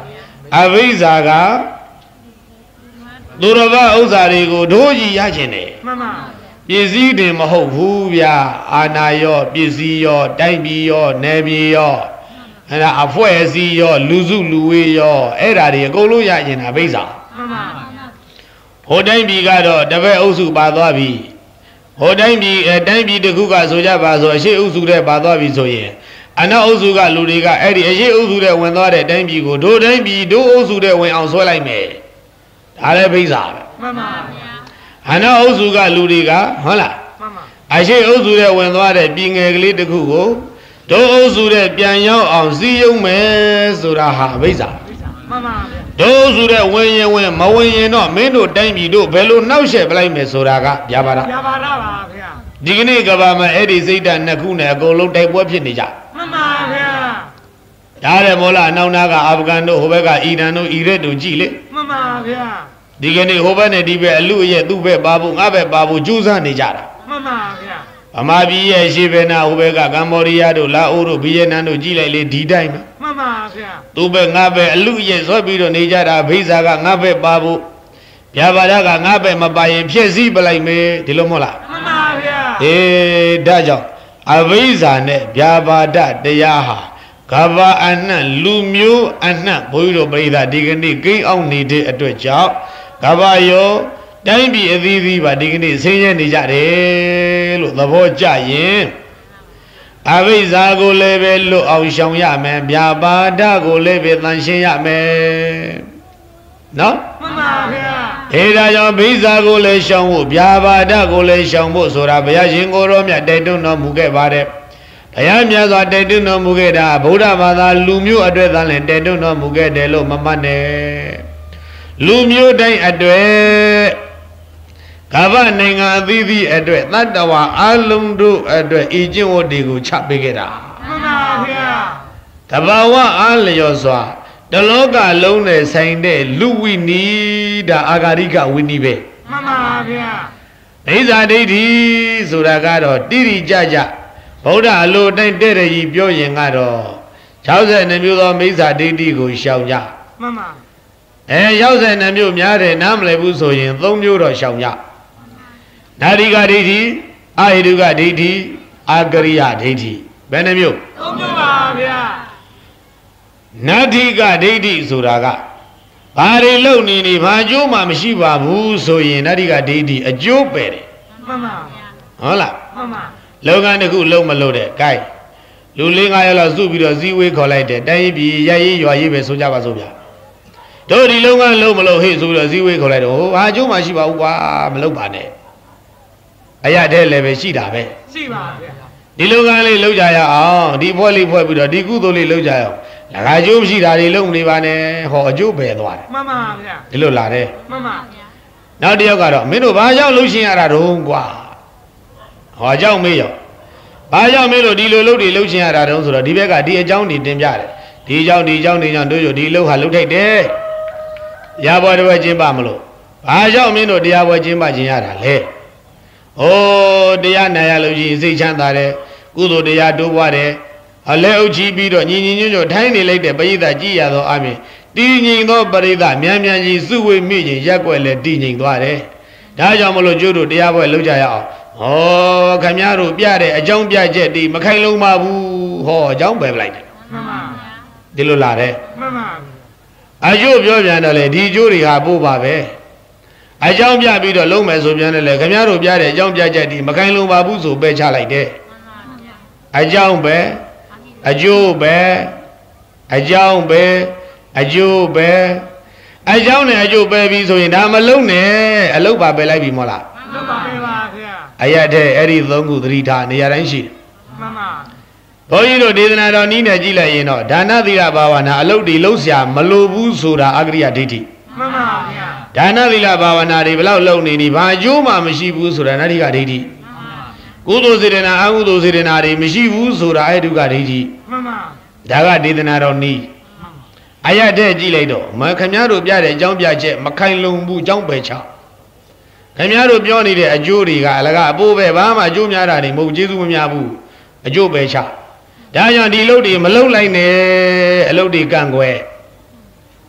အဘိဇာကသူတော်ဘာဥစ္စာတွေကိုဒိုးကြီးရခြင်းတယ်မှန်ပါပစ္စည်းတွေမဟုတ်ဘူးဗျာအာနာရောပစ္စည်းရောတိုင်းပြည်ရောနယ်ပြည်ရောအဲ့ဒါအဖွဲ့အစည်းရောလူစုလူဝေးရောအဲ့ဒါတွေအကုန်လုံးရခြင်းတာဘိဇာမှန်ပါဟိုတိုင်းပြည်ကတော့တပည့်အုပ်စုပါသွားပြီဟိုတိုင်းပြည်အဲတိုင်းပြည်တစ်ခုကဆိုကြပါဆိုအရှိအုပ်စုတဲ့ပါသွားပြီဆိုရင်အနောက်အုပ်စုကလူတွေကအဲ့ဒီအရှိအုပ်စုတဲ့ဝင်သွားတဲ့တိုင်းပြည်ကိုဒိုတိုင်းပြည်ဒိုအုပ်စုတဲ့ဝင်အောင်ဆွဲလိုက်မယ်ဒါလည်းဘိဇာပဲမှန်ပါဗျာအနောက်အုပ်စုကလူတွေကဟုတ်လားမှန်ပါအရှိအုပ်စုတဲ့ဝင်သွားတဲ့ပြည်ငယ်ကလေးတစ်ခုကိုဒိုအုပ်စုတဲ့ပြန်ရောက်အောင်စည်းရုံးမယ်ဆိုတာဟာဘိဇာမှန်ပါဗျာဒိုအုပ်စုတဲ့ဝင်ရင်ဝင်မဝင်ရင်တော့မင်းတို့တိုင်းပြည်တို့ဘယ်လိုနှောက်ယှက်ပလိုက်မယ်ဆိုတာကဗျာပါလားဗျာပါလားပါဗျာဒီကနေ့ကဘာမှာအဲ့ဒီစိတ်ဓာတ်နှစ်ခုနဲ့အကုန်လုံးတိုက်ပွဲဖြစ်နေကြမှန်ပါဗျာဒါတယ်မို့လားအနောက်နာကအာဖဂန်တို့ဟိုဘက်ကအီရန်တို့အီရတ်တို့ကြည်လေမှန်ပါဗျာဒီကနေ့ဟိုဘက်နဲ့ဒီဘက်အလူရဲ့သူ့ဘက်ပါဖို့ငါဘက်ပါဖို့ကြိုးစားနေကြတာမှန်ပါဗျာဗမာပြည်ရဲ့ရှေ့ဘက်နာဟိုဘက်ကကမ္ဘောဒီးယားတို့လာအိုတို့ဗီယက်နမ်တို့ကြည်လိုက်လေဒီတိုင်းပဲမှန်ပါဗျာသူ့ဘက်ငါဘက်အလူရဲ့ဆွဲပြီးတော့နေကြတာဘိဇာကငါဘက်ပါဖို့ဗျာပါဒကငါဘက်မပါရင်ဖြစ်စည်းပလိုက်မယ်ဒီလိုမဟုတ်လားမှန်ပါဗျာအေးဒါကြောင့်အဘိဇာနဲ့ဗျာပါဒတရားဟာကဘာအနှံ့လူမျိုးအနှံ့ဘုန်းကြီးတို့ပြိဿဒီကနေ့ကိန်းအောင်နေတဲ့အတွက်ကြောင့်ကဘာယောတိုင်းပြည်အသီးသီးပါဒီကနေ့ဆင်းရဲနေကြတယ်လို့သဘောကျရင်အဘိဇာကိုလည်းပဲလွတ်အောင်ရှောင်ရမယ်ဗျာပါဒကိုလည်းပဲတန်ရှင်းရမယ်နော်မှန်ပါဗျာအဲဒါကြောင့်ဘိဇာကိုလည်းရှောင်ဖို့ဗျာပါဒကိုလည်းရှောင်ဖို့ဆိုတာဘုရားရှင်ကိုယ်တော်မြတ်တိုက်တွန်းတော်မူခဲ့ပါတယ်ဘုရားမြတ်စွာတိုက်တွန်းတော်မူခဲ့တာဗုဒ္ဓဘာသာလူမျိုးအတွက်သာလည်းတိုက်တွန်းတော်မူခဲ့တယ်လို့မမှတ်နဲ့လူမျိုးတိုင်းအတွက်ကမ္ဘာနိုင်ငံအသီးသီးအတွက်တတ္တဝါအလုံးတို့အတွက်ဤကျင့်ဝတ်တွေကိုချပေးခဲ့တာမှန်ပါဗျာတဘာဝအားလျော်စွာတလောကလုံးနဲ့ဆိုင်တဲ့လူဝိနည်းဒါအာဂါရိကဝိနည်းပဲမှန်ပါဗျာဒိဋ္ဌာဒိဋ္ဌိဆိုတာကတော့တိရိကြကြဗုဒ္ဓအလိုတိုင်းတဲ့ရည်ပြောရင်ကတော့၆၂မျိုးသောမိစ္ဆာဒိဋ္ဌိကိုရှောင်ကြမှန်ပါအဲ၆၂မျိုးများတယ်နားမလည်ဘူးဆိုရင်၃မျိုးတော့ရှောင်ကြနာရိကဒိဋ္ဌိအာဟိတုကဒိဋ္ဌိအာကရိယဒိဋ္ဌိဘယ်နှမျိုး၃မျိုးပါဗျာနတ္ထိကဒိဋ္ဌိဆိုတာကဘာတွေလုံနေနေဘာအကျိုးမှမရှိပါဘူးဆိုရင်နတ္ထိကဒိဋ္ဌိအကျိုးပဲတယ်မှန်ပါဟုတ်လားမှန်ပါလောကတစ်ခုလုံးမလို့တဲ့ gain လူလေးငါးယောက်လောက်စုပြီးတော့ဇီဝေးခေါ်လိုက်တယ်တိုင်းပြည်ရရေးရွာရေးပဲဆိုကြပါစို့ဗျာတို့ဒီလုံးကလုံးမလို့ဟေ့ဆိုပြီးတော့ဇီဝေးခေါ်လိုက်တော့ဟိုဘာအကျိုးမှရှိပါဘူးကွာမလုပ်ပါနဲ့အရာတဲ့လည်းပဲရှိတာပဲရှိပါဗျာဒီလုံကလေးလောက်ကြရအောင်ဒီဖွဲ့လေးဖွဲ့ပြီးတော့ဒီကုသိုလ်လေးလောက်ကြရအောင်လကားကျိုးမရှိတာတွေလုံးမနေပါနဲ့ဟောအကျိုးပဲသွားတယ်မှန်ပါဗျာဒီလိုလာတယ်မှန်ပါဗျာနောက်တစ်ယောက်ကတော့မင်းတို့ဘာကြောင့်လှုပ်ရှင်ရတာတုံးကွာဟောကြောင့်မေးရောဘာကြောင့်မင်းတို့ဒီလိုလှုပ်တွေလှုပ်ရှင်ရတာတုံးဆိုတော့ဒီဘက်ကဒီအကြောင်းတွေတင်ပြတယ်ဒီအကြောင်းဒီအကြောင်းဒီအကြောင်းတို့ဒီလှုပ်ဟာလှုပ်ထိုက်တယ်ရဘောတစ်ဝက်ကျင်းပမလို့ဘာကြောင့်မင်းတို့တရားပွဲကျင်းပခြင်းရတာလဲဩတရားနာရလို့ရှိရင်စိတ်ချမ်းသာတယ်ကုသိုလ်တရားတိုးပွားတယ်အလဲအုပ်ချီးပြီးတော့ညီညီညွတ်ညွတ်ထိုင်းနေလိုက်တဲ့ပရိသတ်ကြည်ရသောအမြင်တည်ငြိမ်သောပရိသတ်မြန်မြန်ကြီးစုဝေးမိခြင်းရက်ွက်လဲတည်ငြိမ်သွားတယ်ဒါကြောင့်မလို့ကျိုးတို့တရားပွဲလုပ်ကြရအောင်ဟောခမည်းတော်ပြတဲ့အကြောင်းပြချက်ဒီမခိုင်လုံးပါဘူးဟောအကြောင်းပဲပလိုက်တယ်မှန်ပါဒီလိုလာတယ်မှန်ပါအကျိုးပြောပြန်တော့လေဒီကျိုးတွေဟာပို့ပါပဲအကြောင်းပြပြီးတော့လုံးမယ်ဆိုပြန်တယ်လေခင်ဗျားတို့ပြတဲ့အကြောင်းပြချက်ဒီမခိုင်လုံပါဘူးဆိုပဲချလိုက်တယ်အကြောင်းပဲအကျိုးပဲအကြောင်းပဲအကျိုးပဲအကြောင်းနဲ့အကျိုးပဲပြီးဆိုရင်ဒါမလုံးနဲ့အလုတ်ပါပဲလိုက်ပြီမဟုတ်လားလုတ်ပါပဲပါဗျာအရက်တဲ့အဲ့ဒီသုံးခုသတိထားနေရာတိုင်းရှိတယ်မှန်ပါဘုန်းကြီးတို့ဒေသနာတော်နီးနဲ့ကြည့်လိုက်ရင်တော့ဒါနသီလဘာဝနာအလုတ်ဒီလုံးစရာမလိုဘူးဆိုတာအကရိယဒိဋ္ဌိမှန်ပါဗျာဒါနသီလဘာဝနာတွေဘယ်လောက်လုံနေနေဘာအကျိုးမှမရှိဘူးဆိုတာနတ္ထိကဒိဋ္ဌိကုသိုလ်စေတနာအကုသိုလ်စေတနာတွေမရှိဘူးဆိုတာအဲ့ဒုက္ခဒိဋ္ဌိမှန်ပါဒါကဒေသနာတော်နီးအရတဲ့ကြည့်လိုက်တော့မခင်ဗျားတို့ပြတဲ့အကြောင်းပြချက်မခိုင်လုံဘူးအကြောင်းပဲချခင်ဗျားတို့ပြောနေတဲ့အကျိုးတွေကအလကအပိုးပဲဘာမှအကျိုးများတာတွေမဟုတ်ကျေးဇူးမများဘူးအကျိုးပဲချဒါကြောင့်ဒီလုပ်တွေမလုပ်လိုက်နဲ့အလုပ်တွေကန့်ကွယ်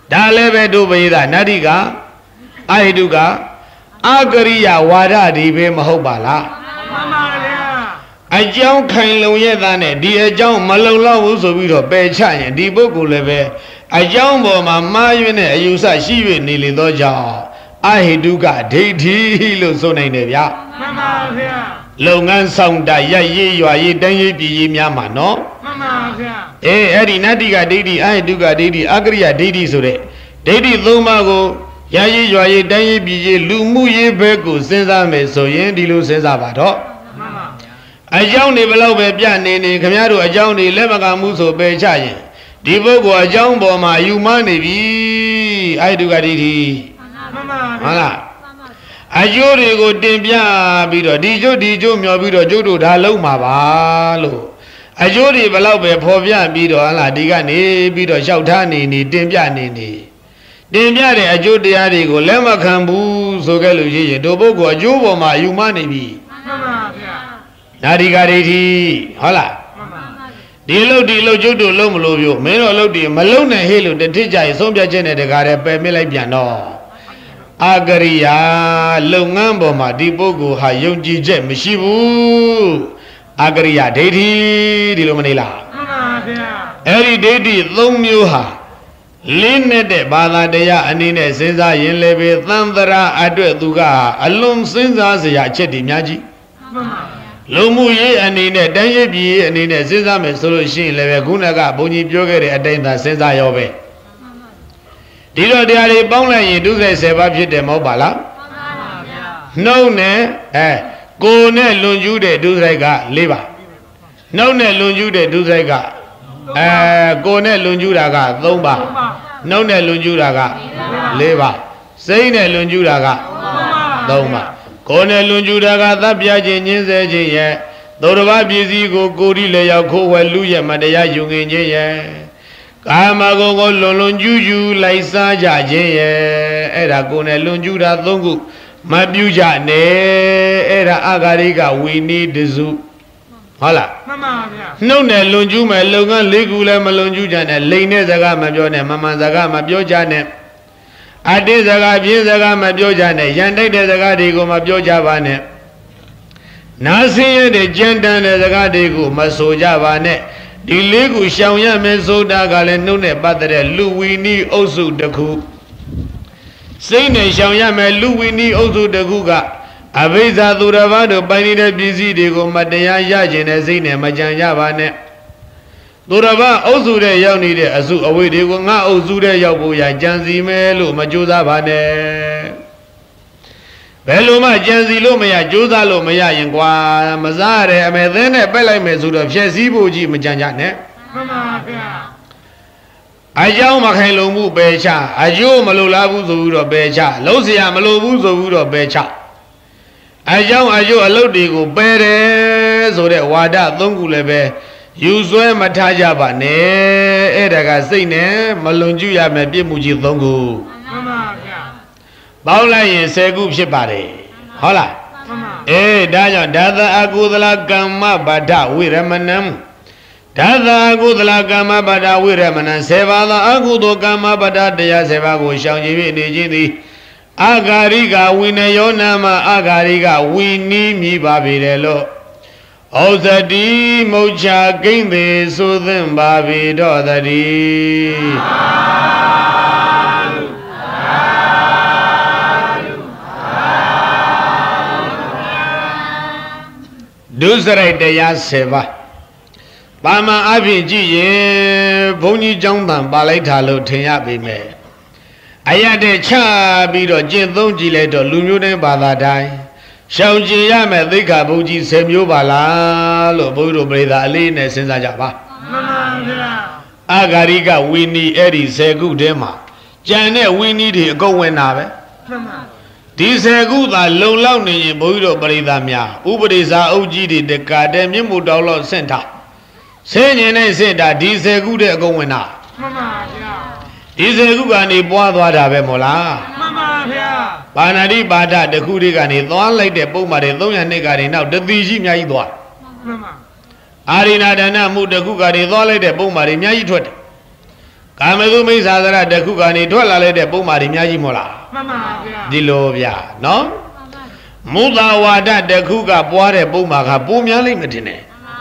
ဒါလည်းပဲတို့ပိဒါနတ္တိကအဟိတုကအကရိယဝါဒဒီပဲမဟုတ်ပါလားမှန်ပါဗျာအကြောင်းခိုင်လုံရဲ့သားနဲ့ဒီအကြောင်းမလုံလောက်ဘူးဆိုပြီးတော့ပယ်ချရင်ဒီပုဂ္ဂိုလ်လည်းပဲအကြောင်းပေါ်မှာမှားယွင်းတဲ့အယူဆရှိ၍နေလေသောကြောင့်အဟိတုကဒိဋ္ဌိလို့ဆိုနိုင်တယ်ဗျာမှန်ပါဗျာလုပ်ငန်းဆောင်တာရရေးရွာရေးတန်းရေးပြည်ရေးများမှာနော်မှန်ပါဗျာအေးအဲ့ဒီနတ္တိကဒိဋ္ဌိအဟိတုကဒိဋ္ဌိအကရိယဒိဋ္ဌိဆိုတဲ့ဒိဋ္ဌိသုံးပါးကိုရရေးရွာရေးတန်းရေးပြည်ရေးလူမှုရေးဘက်ကိုစဉ်းစားမယ်ဆိုရင်ဒီလိုစဉ်းစားပါတော့မှန်ပါအကြောင်းတွေဘလောက်ပဲပြနေနေခင်ဗျားတို့အကြောင်းတွေလက်မကမှုဆိုပယ်ချရင်ဒီပုဂ္ဂိုလ်အကြောင်းပေါ်မှာယူမနေပြီအဟိတုကဒိဋ္ဌိမှန်ပါဟုတ်လားအကျိုးတွေကိုတင်ပြပြီးတော့ဒီကျိုးဒီကျိုးမျောပြီးတော့ကျိုးတို့ဒါလုံးမှာပါလို့အကျိုးတွေဘလောက်ပဲဖော်ပြပြီးတော့ဟလားဒီကနေပြီးတော့လျှောက်ထားနေနေတင်ပြနေနေတင်ပြတဲ့အကျိုးတရားတွေကိုလက်မခံဘူးဆိုခဲ့လို့ရှိရင်တို့ပုဂ္ဂိုလ်အကျိုးပေါ်မှာယူမနေပြီမှန်ပါဗျာနာဒီကဒိဋ္ဌိဟုတ်လားမှန်ပါဒီလုတ်ဒီလုတ်ကျုပ်တို့လုံးမလို့ပြမင်းတို့လုတ်ဒီမလုံနဲ့ဟေ့လို့တတိကြရင်ဆုံးဖြတ်ချက်နဲ့တကားတယ်ပယ်မစ်လိုက်ပြန်တော့အကရိယာလုပ်ငန်းပေါ်မှာဒီပုဂ္ဂိုလ်ဟာယုံကြည်ချက်မရှိဘူးအကရိယာဒိဋ္ဌိဒီလိုမနေလားမှန်ပါဗျာအဲ့ဒီဒိဋ္ဌိသုံးမျိုးဟာလင်းနေတဲ့ဘာသာတရားအနေနဲ့စဉ်းစားရင်လည်းပဲသံသရာအတွက်သူကအလွန်စဉ်းစားစရာအချက်တွေများကြီးမှန်ပါလုံမှုရေးအနေနဲ့တန်းရေးပြည်ရေးအနေနဲ့စဉ်းစားမယ်ဆိုလို့ရှိရင်လည်းပဲခုနကဘုန်းကြီးပြောခဲ့တဲ့အတိုင်းသာစဉ်းစားရောပဲဒီလိုတရားတွေပေါင်းလိုက်ရင်ဒုစရိုက်ဆယ်ပါးဖြစ်တယ်မဟုတ်ပါလားမှန်ပါဗျာနှုတ်နဲ့အဲကိုယ်နဲ့လွန်ကျူးတဲ့ဒုစရိုက်က၄ပါးနှုတ်နဲ့လွန်ကျူးတဲ့ဒုစရိုက်ကအဲကိုယ်နဲ့လွန်ကျူးတာက၃ပါးနှုတ်နဲ့လွန်ကျူးတာက၄ပါးစိတ်နဲ့လွန်ကျူးတာက၃ပါးကိုယ်နဲ့လွန်ကျူးတာကသတ်ပြခြင်းညှင်းဆဲခြင်းရဲ့သောတဘာပစ္စည်းကိုကိုယ်ဒီလျောက်ခိုးဝယ်လူရဲ့မတရားယူငင်ခြင်းရဲ့ကာမဂုဏ်ကိုလွန်လွန်ကျူးကျူးလိုက်စားကြခြင်းရဲ့အဲ့ဒါကိုယ်နဲ့လွန်ကျူးတာ၃ခုမပြုကြနဲ့အဲ့ဒါအာဂါရိကဝိနိတစုဟုတ်လားမှန်ပါဗျာနှုတ်နဲ့လွန်ကျူးမယ်လုပ်ငန်း၄ခုလည်းမလွန်ကျူးကြနဲ့လိန်တဲ့စကားမပြောနဲ့မမှန်စကားမပြောကြနဲ့အတိစကားပြင်းစကားမပြောကြနဲ့ရန်တိုက်တဲ့စကားတွေကိုမပြောကြပါနဲ့နာဆင်းရဲတဲ့ကြမ်းတမ်းတဲ့စကားတွေကိုမဆိုကြပါနဲ့ဒီလေးခုရှောင်ရမယ်ဆိုတာကလည်းနှုတ်နဲ့ပတ်သက်တဲ့လူဝီနီအုပ်စုတစ်ခုစိတ်နဲ့ရှောင်ရမယ်လူဝီနီအုပ်စုတစ်ခုကအဘိဇာသူတော်ဘာတို့ပိုင်နေတဲ့ပစ္စည်းတွေကိုမတရားရခြင်းနဲ့စိတ်နဲ့မကြံကြပါနဲ့သူတော်ဘာအုပ်စုတဲ့ရောက်နေတဲ့အစုအဝိတွေကိုငါအုပ်စုတဲ့ရောက်ဖို့ရကြံစီမယ်လို့မကြိုးစားပါနဲ့ဘယ်လိုမှကြံစီလို့မရကြိုးစားလို့မရရင်ကွာမစားရအမေသင်းနဲ့ပက်လိုက်မယ်ဆိုတော့ဖြည့်စည်းဖို့ကြီးမကြံကြနဲ့မှန်ပါဗျာအကြောင်းမခိုင်လုံမှုပယ်ချအကျိုးမလိုလားဘူးဆိုပြီးတော့ပယ်ချလုံးเสียမလိုဘူးဆိုပြီးတော့ပယ်ချအကြောင်းအကျိုးအလုပ်တွေကိုပယ်တယ်ဆိုတဲ့ဝါဒသုံးခုလည်းပဲယူဆွဲမထားကြပါနဲ့အဲ့ဒါကစိတ်နဲ့မလွန်ကျူးရမယ်ပြစ်မှုကြီးသုံးခုမှန်ပါဗျာပေါင်းလိုက်ရင်ဆယ်ခုဖြစ်ပါတယ်ဟုတ်လားမှန်ပါအေးဒါကြောင့်ဒါသအကုသလကမ္မပါဒဝိရမဏံဒါသအကုသလကမ္မပါဒဝိရမဏံဆယ်ပါးသောအကုသိုလ်ကမ္မပါဒတရားဆယ်ပါးကိုရှောင်ကြဉ်၍နေခြင်းသည်အာဂါရိကဝိနယောနာမအာဂါရိကဝိနီးမြည်ပါပေတယ်လို့ဩဇတိမုတ်ချကိမ့်ပေဆိုသင့်ပါပေတော့တည်းဒုစရိုက်တရားဆယ်ပါးပါမအဖြစ်ကြည့်ရင်ဘုန်းကြီးကျောင်းတန်ပါလိုက်တာလို့ထင်ရပေမဲ့အရတဲ့ချပြီးတော့ကျင့်သုံးကြည့်လိုက်တော့လူမျိုးတိုင်းဘာသာတိုင်းရှောင်ကျင်ရမယ်သိက္ခာပုဒ်ကြီးဆယ်မျိုးပါလားလို့ဘုရားတို့ပြိဿအလေးနဲ့စဉ်းစားကြပါမှန်ပါဗျာအာဂါရိကဝိနီအဲ့ဒီဆယ်ခုထဲမှာကြံတဲ့ဝိနီတွေအကုန်ဝင်တာပဲမှန်ပါဒီဆယ်ခုသာလုံလောက်နေရင်ဘုရားတို့ပြိဿများဥပဒေစာအုပ်ကြီးတွေတကာတဲ့မြင့်မှုတောင်းလောက်ဆင့်တာဆင်းရင်နဲ့ဆင့်တာဒီဆယ်ခုတည်းအကုန်ဝင်တာမှန်ပါဗျာဒီဆယ်ခုကနေပွားသွားတာပဲမို့လားမှန်ပါဗျာပါဏာတိပါဒတခုတွေကနေသွားလိုက်တဲ့ပုံမှာတွေသုံးရနှစ်ကနေနောက်တတိရှိအများကြီးသွားမှန်ပါအာရိဏဒါနမှုတခုကနေသွားလိုက်တဲ့ပုံမှာတွေအများကြီးထွက်တယ်ကာမဂုမိစ္ဆာသရတခုကနေထွက်လာလိုက်တဲ့ပုံမှားတွေအများကြီးမို့လားမှန်ပါဗျာဒီလိုဗျာနော်မုသာဝါဒတခုကပွားတဲ့ပုံမှားကပိုများလိမ့်မယ်ထင်တယ်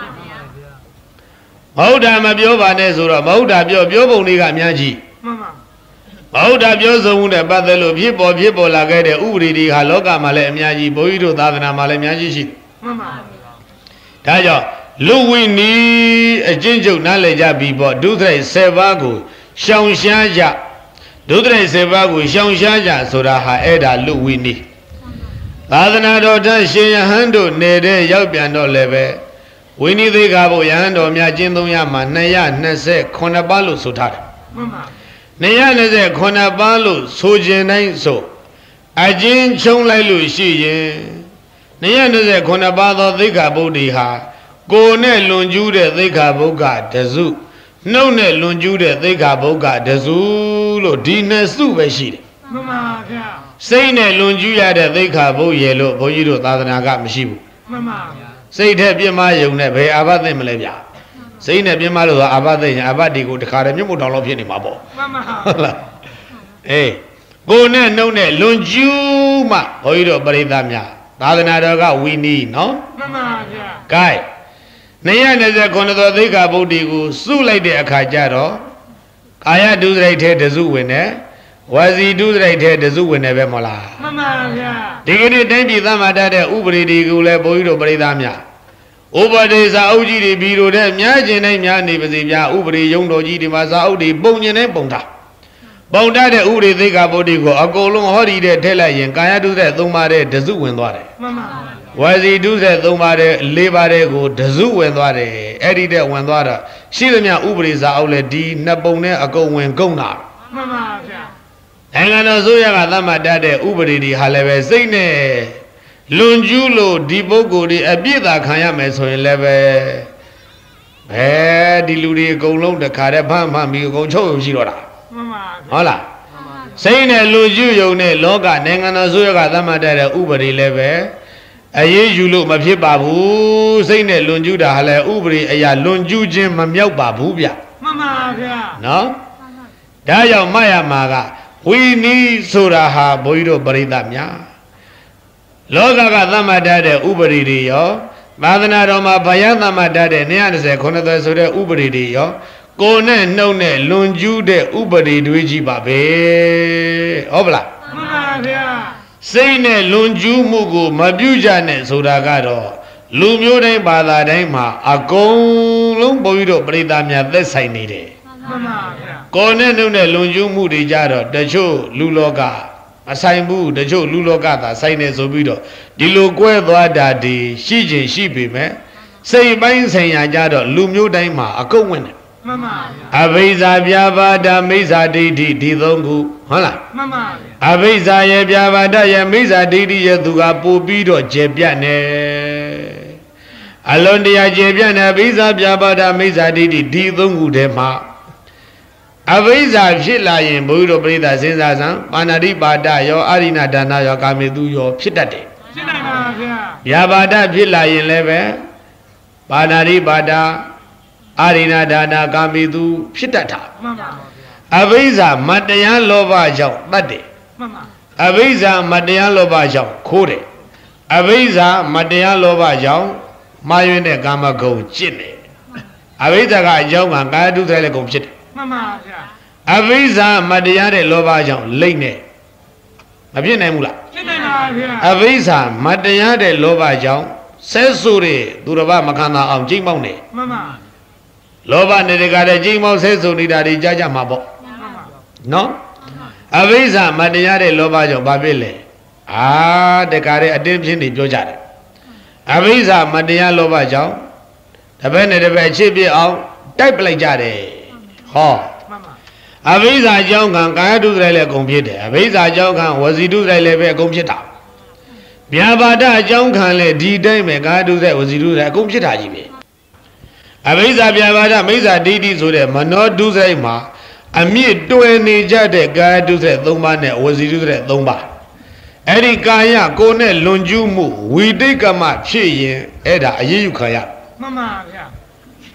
မဟုတ်တာမပြောပါနဲ့ဆိုတော့မဟုတ်တာပြောပြောပုံတွေကအများကြီးမှန်ပါမဟုတ်တာပြောဆုံးမှုနဲ့ပတ်သက်လို့ဖြစ်ပေါ်ဖြစ်ပေါ်လာခဲ့တဲ့ဥပဒေတွေဟာလောကမှာလည်းအများကြီးဘုန်းကြီးတို့သာသနာမှာလည်းအများကြီးရှိတယ်မှန်ပါဒါကြောင့်လူဝိနီးအကျဉ်းချုပ်နားလည်ကြပြီပေါ့ဒုသရိတ်ဆယ်ပါးကိုရှောင်ရှားကြဒုသရိတ်ဆယ်ပါးကိုရှောင်ရှားကြဆိုတာဟာအဲ့ဒါလူဝိနီးသာသနာတော်ထရှင်ယဟန်တို့နေတဲ့ရောက်ပြန်တော့လည်းပဲဝိနီးသေးကဘုယဟန်တော်များကျင့်သုံးရမှာနှစ်ရာနှစ်ဆယ်ခုနှစ်ပါးလို့ဆိုထားတယ်မှန်ပါနှစ်ရာနှစ်ဆယ်ခုနှစ်ပါးလို့ဆိုခြင်းတိုင်းဆိုအကျဉ်းချုံလိုက်လို့ရှိရင်နှစ်ရာနှစ်ဆယ်ခုနှစ်ပါးသောသိက္ခာပုဒ်တွေဟာကိုယ်နဲ့လွန်ကျူးတဲ့သိက္ခာပုဒ်ကတစုနှုတ်နဲ့လွန်ကျူးတဲ့သိက္ခာပုဒ်ကတစုလို့ဒီနှစ်စုပဲရှိတယ်မှန်ပါဗျာစိတ်နဲ့လွန်ကျူးရတဲ့သိက္ခာပုဒ်ရဲ့လို့ဘုန်းကြီးတို့သာသနာကမရှိဘူးမှန်ပါဗျာစိတ်ထက်ပြင်းမယုံနဲ့ဘယ်အာဘသိမလဲဗျာစိတ်နဲ့ပြင်းမလို့ဆိုအာဘသိရင်အာဘဒီကိုတခါတည်းမြုပ်မို့တောင်လို့ဖြစ်နေမှာပေါ့မှန်ပါဟုတ်လားအေးကိုယ်နဲ့နှုတ်နဲ့လွန်ကျူးမှဘုန်းကြီးတို့ပရိသတ်များသာသနာတော်ကဝီနီးနော်မှန်ပါဗျာကဲနှစ်ရာနှစ်ဆယ်ခုနှစ်သောသိက္ခာပုဒ်တွေကိုစုလိုက်တဲ့အခါကျတော့ကာယဒုစရိုက်ထဲတစုဝင်တယ်ဝစီဒုစရိုက်ထဲတစုဝင်တယ်ပဲမဟုတ်လားမှန်ပါဗျာဒီကနေ့တိုင်းပြည်သမ္မာတတ်တဲ့ဥပဒေတွေကိုလည်းဘုန်းကြီးတို့ပရိသတ်များဥပဒေစာအုပ်ကြီးတွေပြီးတော့တဲ့များကျင်တိုင်းများနေပါစေဗျာဥပဒေရုံးတော်ကြီးဒီမှာစာအုပ်တွေပုံကျင်တိုင်းပုံထားပုံထားတဲ့ဥပဒေသိက္ခာပုဒ်တွေကိုအကုန်လုံးဟောဒီတဲ့ထည့်လိုက်ရင်ကာယဒုစရိုက်သုံးပါးတဲ့တစုဝင်သွားတယ်မှန်ပါဝစီဒုစရိုက်သုံးပါးတဲ့လေးပါးတဲ့ကိုတစုဝင်သွားတယ်အဲ့ဒီတဲ့ဝင်သွားတော့ရှိသမျှဥပဒေစာအုပ်လည်းဒီနှစ်ပုံနဲ့အကုန်ဝင်ကုန်တာမှန်ပါဗျာနိုင်ငံတော်ဆိုရကသတ်မှတ်တတ်တဲ့ဥပဒေတွေဟာလည်းပဲစိတ်နဲ့လွန်ကျူးလို့ဒီပုဂ္ဂိုလ်တွေအပြစ်သာခံရမယ်ဆိုရင်လည်းပဲဘယ်ဒီလူတွေအကုန်လုံးတခါတည်းဖမ်းဖမ်းပြီးအကုန်ချုပ်ရုံရှိတော့တာမှန်ပါဟုတ်လားစိတ်နဲ့လွန်ကျူးရုံနဲ့လောကနိုင်ငံတော်ဆိုရကသတ်မှတ်တတ်တဲ့ဥပဒေလည်းပဲအရေးယူလို့မဖြစ်ပါဘူးစိတ်နဲ့လွန်ကျူးတာဟာလည်းဥပဒေအရာလွန်ကျူးခြင်းမမြောက်ပါဘူးဗျမှန်ပါဗျာနော်ဒါကြောင့်မှတ်ရမှာကဝီနီးဆိုတာဟာဘုန်းကြီးတို့ပရိသတ်များလောကကသတ်မှတ်တတ်တဲ့ဥပဒေတွေရောသာသနာတော်မှာဘယသတ်မှတ်တတ်တဲ့နှစ်ရာနှစ်ဆယ်ခုနှစ်သက်ဆိုတဲ့ဥပဒေတွေရောကိုယ်နဲ့နှုတ်နဲ့လွန်ကျူးတဲ့ဥပဒေတွေကြီးပါပဲဟုတ်ပလားမှန်ပါဗျာစိတ်နဲ့လွန်ကျူးမှုကိုမပြုကြနဲ့ဆိုတာကတော့လူမျိုးတိုင်းဘာသာတိုင်းမှာအကုန်လုံးဘုန်းကြီးတို့ပရိသတ်များသက်ဆိုင်နေတယ်မှန်ပါဗျာကိုယ်နဲ့နှုတ်နဲ့လွန်ကျူးမှုတွေကြတော့တချို့လူလောကအဆိုင်ဘူးတချို့လူလောကသာဆိုင်နေဆိုပြီးတော့ဒီလိုကွဲသွားတာဒီရှိခြင်းရှိပေမဲ့စိတ်ပိုင်းဆိုင်ရာကြတော့လူမျိုးတိုင်းမှာအကုန်ဝင်တယ်မှန်ပါဗျာအဘိဇာပြာပါဒမိစ္ဆာဒိဋ္ဌိဒီသုံးခုဟုတ်လားမှန်ပါဗျာအဘိဇာရဲ့ပြာပါဒရဲ့မိစ္ဆာဒိဋ္ဌိရဲ့သူကပို့ပြီးတော့ကျေပြတ်နေအလွန်တရာကျေပြတ်နေအဘိဇာပြာပါဒမိစ္ဆာဒိဋ္ဌိဒီသုံးခုထဲမှာအဘိဇာဖြစ်လာရင်ဘုရားတို့ပရိသတ်စဉ်းစားစမ်းပါဏာတိပါဒရောအာရိဏဒါနရောကာမေတုရောဖြစ်တတ်တယ်ဖြစ်နိုင်ပါဗျာ။ဗျာပါဒဖြစ်လာရင်လည်းပဲပါဏာတိပါဒအာရိဏဒါနကာမေတုဖြစ်တတ်တာမှန်ပါ။အဘိဇာမတရားလောဘကြောင့်တတ်တယ်မှန်ပါ။အဘိဇာမတရားလောဘကြောင့်ခိုးတယ်။အဘိဇာမတရားလောဘကြောင့်မှားယွင်းတဲ့ကာမဂုဏ်ကျင့်တယ်။အဘိဇာကအကြောင်းကကာယတုဆိုင်လည်းကုန်ဖြစ်တယ်မှန်ပါဗျာအဘိဇာမတရားတဲ့လောဘကြောင့်လိမ့်နေမဖြစ်နိုင်ဘူးလားဖြစ်နိုင်ပါဗျာအဘိဇာမတရားတဲ့လောဘကြောင့်ဆဲဆူတဲ့သူတစ်ပါးမခံတာအောင်ကြိမ်မောင်းနေမှန်ပါလောဘနဲ့တကတဲ့ကြိမ်မောင်းဆဲဆူနေတာတွေကြားကြမှာပေါ့မှန်ပါနော်အဘိဇာမတရားတဲ့လောဘကြောင့်ဘာဖြစ်လဲအာတကတဲ့အတင်းပြင်းတွေပြောကြတယ်အဘိဇာမတရားလောဘကြောင့်တပည့်နဲ့တပည့်ချစ်ပြအောင်တိုက်ပလိုက်ကြတယ်ဟောမှန်ပါအဘိဇာကြောင့်ကံကာယတုဆိုင်လည်းအကုန်ဖြစ်တယ်အဘိဇာကြောင့်ကံဝစီတုဆိုင်လည်းပဲအကုန်ဖြစ်တာဗျာပါဒအကြောင်းခံလည်းဒီတိုင်းပဲကာယတုဆိုင်ဝစီတုဆိုင်အကုန်ဖြစ်တာကြီးပဲအဘိဇာဗျာပါဒမိစ္ဆာဒိဋ္ဌိဆိုတဲ့မနောတုဆိုင်မှာအမြင့်တွယ်နေကြတဲ့ကာယတုဆိုင်သုံးပါးနဲ့ဝစီတုဆိုင်သုံးပါးအဲ့ဒီကာယကိုယ်နဲ့လွန်ကျူးမှုဝိတိတ်ကမဖြစ်ရင်အဲ့ဒါအရေးယူခံရမှန်ပါဗျာဒ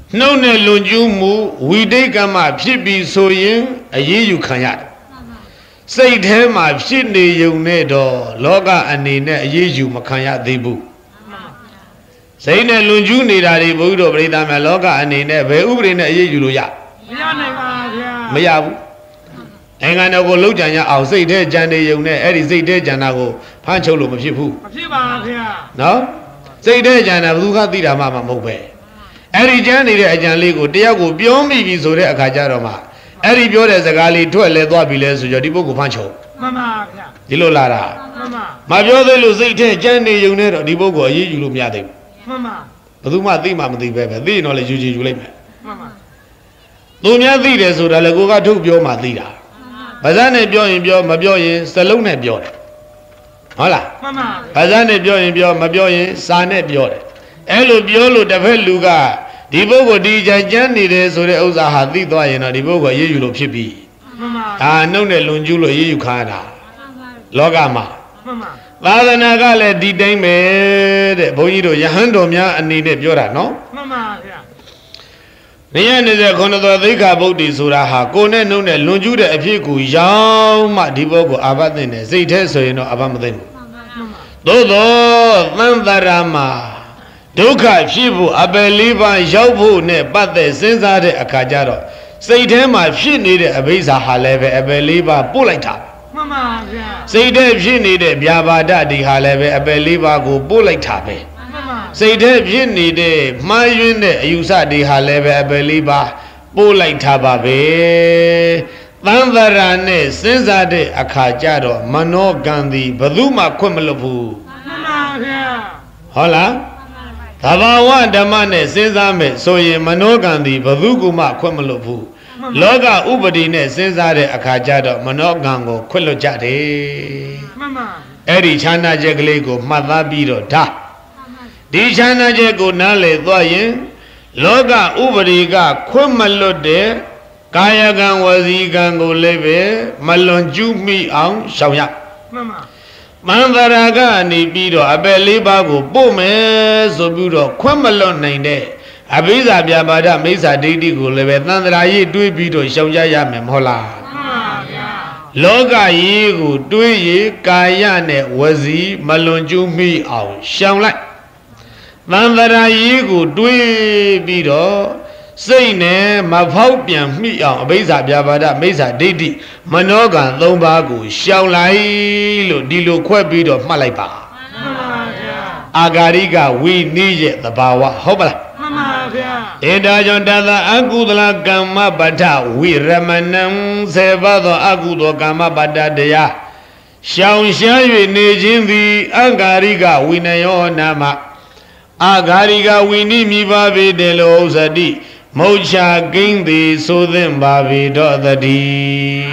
နှုတ်နဲ့လွန်ကျူးမှုဝိတိတ်ကမှဖြစ်ပြီးဆိုရင်အရေးယူခံရတယ်စိတ်ထဲမှာဖြစ်နေုံနဲ့တော့လောကအနေနဲ့အရေးယူမခံရသေးဘူးစိတ်နဲ့လွန်ကျူးနေတာတွေဘုရားတော်ပြိဿများလောကအနေနဲ့ဘယ်ဥပဒေနဲ့အရေးယူလို့ရမရနိုင်ပါဗျာမရဘူးနိုင်ငံတော်ကိုလှုပ်ကြံရအောင်စိတ်ထဲကြံနေုံနဲ့အဲ့ဒီစိတ်ထဲကြံတာကိုဖမ်းချုပ်လို့မဖြစ်ဘူးမဖြစ်ပါဗျာနော်စိတ်ထဲကြံတာဘယ်သူကသိတာမှမဟုတ်ပဲအဲ့ဒီကြံနေတဲ့အကြံလေးကိုတယောက်ကိုပြောမိပြီဆိုတဲ့အခါကျတော့မှအဲ့ဒီပြောတဲ့စကားလေးထွက်လဲသွားပြီလဲဆိုကြဒီပုဂ္ဂိုလ်ဖမ်းချုပ်မှန်ပါဗျာဒီလိုလာတာမှန်ပါမပြောသေးလို့စိတ်ထဲကြံနေုံနဲ့တော့ဒီပုဂ္ဂိုလ်အရေးယူလို့မရသေးဘူးမှန်ပါဘယ်သူမှသိမှမသိပဲပဲသိရင်တော့လေယူကြည်ယူလိုက်မယ်မှန်ပါသူများသိတယ်ဆိုတာလေကိုကထုတ်ပြောမှသိတာဘာသာနဲ့ပြောရင်ပြောမပြောရင်စလုံးနဲ့ပြောတယ်ဟုတ်လားမှန်ပါဘာသာနဲ့ပြောရင်ပြောမပြောရင်စာနဲ့ပြောတယ်အဲ့လိုပြောလို့တစ်ဖက်လူကဒီပုဂ္ဂိုလ်ဒီကြံကြမ်းနေတယ်ဆိုတဲ့ဥစ္စာဟာသိသွားရင်တော့ဒီပုဂ္ဂိုလ်ရေးယူလို့ဖြစ်ပြီမှန်ပါအာနှုတ်နဲ့လွန်ကျူးလို့ရေးယူခါရတာလောကမှာမှန်ပါသာသနာကလည်းဒီတိုင်းပဲတဲ့ဘုန်းကြီးတို့ယဟန်တော်များအနေနဲ့ပြောတာနော်မှန်ပါဗျာနေရနေတဲ့ခုနှစ်တော်သိက္ခာပုဒ်တိဆိုတာဟာကိုယ်နဲ့နှုတ်နဲ့လွန်ကျူးတဲ့အဖြစ်ကိုရောက်မှဒီပုဂ္ဂိုလ်အာဘသိနေစိတ်แท้ဆိုရင်တော့အာဘမသိဘူးသို့သောသံသရာမှာဒုက္ခဖြစ်ဖို့အပယ်လေးပါးရောက်ဖို့နဲ့ပတ်သက်စဉ်းစားတဲ့အခါကျတော့စိတ်ထဲမှာဖြစ်နေတဲ့အဘိဇာဟာလည်းပဲအပယ်လေးပါးပို့လိုက်တာမှန်ပါဗျာစိတ်ထဲဖြစ်နေတဲ့ဗျာပါဒဒီဟာလည်းပဲအပယ်လေးပါးကိုပို့လိုက်တာပဲမှန်ပါစိတ်ထဲဖြစ်နေတဲ့မှားယွင်းတဲ့အယူဆဒီဟာလည်းပဲအပယ်လေးပါးပို့လိုက်တာပါပဲသံသရာနဲ့စဉ်းစားတဲ့အခါကျတော့မနောကံသည်ဘယ်သူမှခွင့်မလွတ်ဘူးမှန်ပါဗျာဟုတ်လားသဘာဝဓမ္မနဲ့စဉ်းစားမယ်ဆိုရင်မနောကံသည်ဘယ်သူမှခွင့်မလွတ်ဘူးလောကဥပဒေနဲ့စဉ်းစားတဲ့အခါကျတော့မနောကံကိုခွင့်လွတ်ကြတယ်မှန်ပါအဲ့ဒီခြားနာချက်ကလေးကိုမှတ်သားပြီးတော့ဒါဒီခြားနာချက်ကိုနားလည်သွားရင်လောကဥပဒေကခွင့်မလွတ်တဲ့ကာယကံဝစီကံကိုလည်းပဲမလွန်ကျူးမိအောင်ရှောင်ရမှန်ပါမန္တရာကနေပြီးတော့အပယ်လေးပါးကိုပို့မယ်ဆိုပြီးတော့ခွင့်မလွတ်နိုင်တဲ့အဘိဇာပြပါဒမိစ္ဆာဒိဋ္ဌိကိုလည်းပဲသန္တရာရေးတွေးပြီးတော့ရှောင်ကြရမယ်မဟုတ်လားမှန်ပါဗျာလောကကြီးကိုတွေးရကာယနဲ့ဝစီမလွန်ကျူးမိအောင်ရှောင်လိုက်သန္တရာရေးကိုတွေးပြီးတော့စိတ်နဲ့မဖောက်ပြန်မိအောင်အဘိဇာပြပါဒမိစ္ဆာဒိဋ္ဌိမနောကံသုံးပါးကိုရှောင်လိုက်လို့ဒီလိုခွဲပြီးတော့မှတ်လိုက်ပါမှန်ပါဗျာအာဂါရိကဝိနည်းရဲ့သဘာဝဟုတ်ပါလားမှန်ပါဗျာဧတာကြောင့်တသအကုသလကမ္မပဋ္ဌဝိရမဏံဆေဘသောအကုသောကမ္မပဋ္ဌတရားရှောင်ရှား၍နေခြင်းသည်အာဂါရိကဝိနယောနာမအာဂါရိကဝိနည်းမိပါပေတယ်လို့ဥစ္စတိမௌချာကိန်းသည်ဆိုသင့်ပါပေတော့တည်း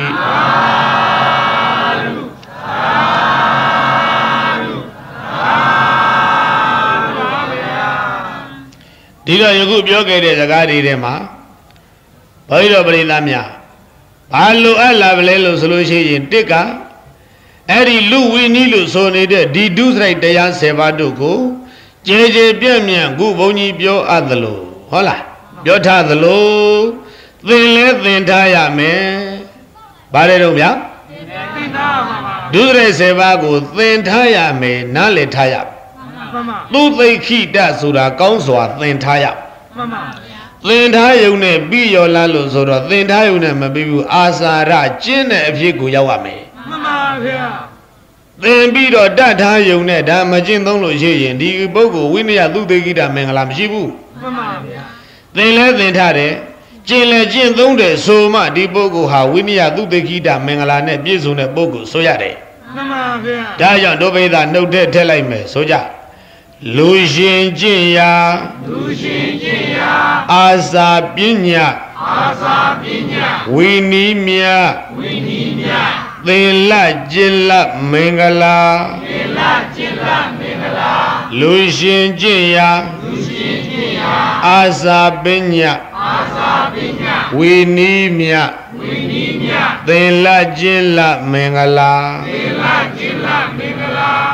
ဒီတော့ယခုပြောခဲ့တဲ့စကားတွေထဲမှာဘုရားပရိသတ်များဘာလို့အပ်လာပလဲလို့ဆိုလို့ရှိရင်တစ်ကအဲ့ဒီလူဝိနည်းလို့ဆိုနေတဲ့ဒီဒုစရိုက်တရားဆယ်ပါးတို့ကိုကျေကျေပြန့်ပြန့်ခုဘုန်းကြီးပြောအပ်သလိုဟုတ်လားပြောထားသလိုသင်လဲသင်ထားရမယ်ဘာလဲတော့ဗျာသင်ထားပါပါဒုစရိုက်ဆယ်ပါးကိုသင်ထားရမယ်နားလည်ထားရမှန်ပါသူသိခိတဆိုတာကောင်းစွာသင်ထားရမှန်ပါသင်ထားယုံနဲ့ပြီးရောလားလို့ဆိုတော့သင်ထားယုံနဲ့မပြီးဘူးအာစာရကျင့်တဲ့အဖြစ်ကိုရောက်ရမယ်မှန်ပါဗျာသင်ပြီးတော့တတ်ထားယုံနဲ့ဒါမကျင့်သုံးလို့ရှိရင်ဒီပုဂ္ဂိုလ်ဝိနည်းသုသေကိတမင်္ဂလာမရှိဘူးမှန်ပါဗျာသင်လဲသင်ထားတယ်ကျင့်လဲကျင့်သုံးတယ်ဆိုမှဒီပုဂ္ဂိုလ်ဟာဝိနည်းသုသေကိတမင်္ဂလာနဲ့ပြည့်စုံတဲ့ပုဂ္ဂိုလ်ဆိုရတယ်မှန်ပါဗျာဒါကြောင့်ဒုဗေဒနှုတ်ထည့်ထည့်လိုက်မယ်ဆိုကြလူရှင်ကျင့်ရာလူရှင်ကျင့်ရာအာစာပညာအာစာပညာဝိနည်းမြဝိနည်းမြသင်လကျင့်လမင်္ဂလာသင်လကျင့်လမင်္ဂလာလူရှင်ကျင့်ရာလူရှင်ကျင့်ရာအာစာပညာအာစာပညာဝိနည်းမြဝိနည်းမြသင်လကျင့်လမင်္ဂလာသင်လကျင့်လမင်္ဂလာ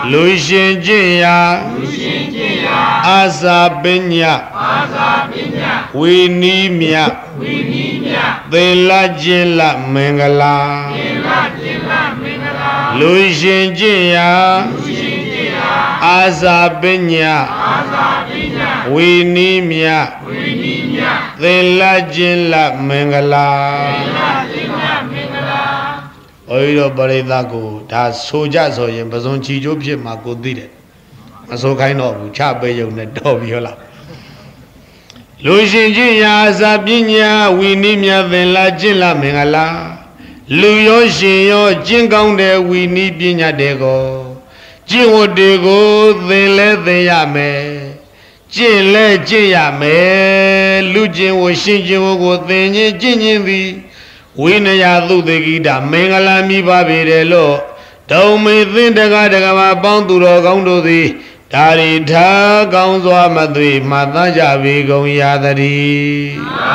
လူရှင်ကျင့်ရာလူရှင်ကျင့်ရာအာစာပညာအာသာပညာဝီနီးမြတ်ဝိနည်းမြတ်သင်္လကျင့်လမင်္ဂလာသင်္လကျင့်လမင်္ဂလာလူရှင်ကျင့်ရာလူရှင်ကျင့်ရာအာစာပညာအာသာပညာဝီနီးမြတ်ဝိနည်းမြတ်သင်္လကျင့်လမင်္ဂလာသင်္လကျင့်လမင်္ဂလာဘုရားတော်ပရိသတ်ကိုဒါဆိုကြဆိုရင်ပဇွန်ချီကျိုးဖြစ်မှာကိုသိတယ်မဆိုခိုင်းတော့ဘူးချပေးရုံနဲ့တော့ပြီဟုတ်လားလူရှင်ကျင့်ရာအာစာပညာဝီနီးမြတ်သင်္လကျင့်လမင်္ဂလာလူရောရှင်ရောကျင့်ကောင်းတဲ့ဝီနီးပညာတွေကိုကျင့်ဝတ်တွေကိုသင်လဲသင်ရမယ်ကျင့်လဲကျင့်ရမယ်လူကျင့်ဝတ်ရှင်ကျင့်ဝတ်ကိုသင်ခြင်းကျင့်ခြင်းသည်ဝိနယသုတေကိတာမင်္ဂလာမြည်ပါပေတယ်လို့ဒုံမေသင်္တကတကမပေါင်းသူတော်ကောင်းတို့သည်ဒါရီထာကောင်းစွာမသွေမှသကြပေကုန်ရာတည်း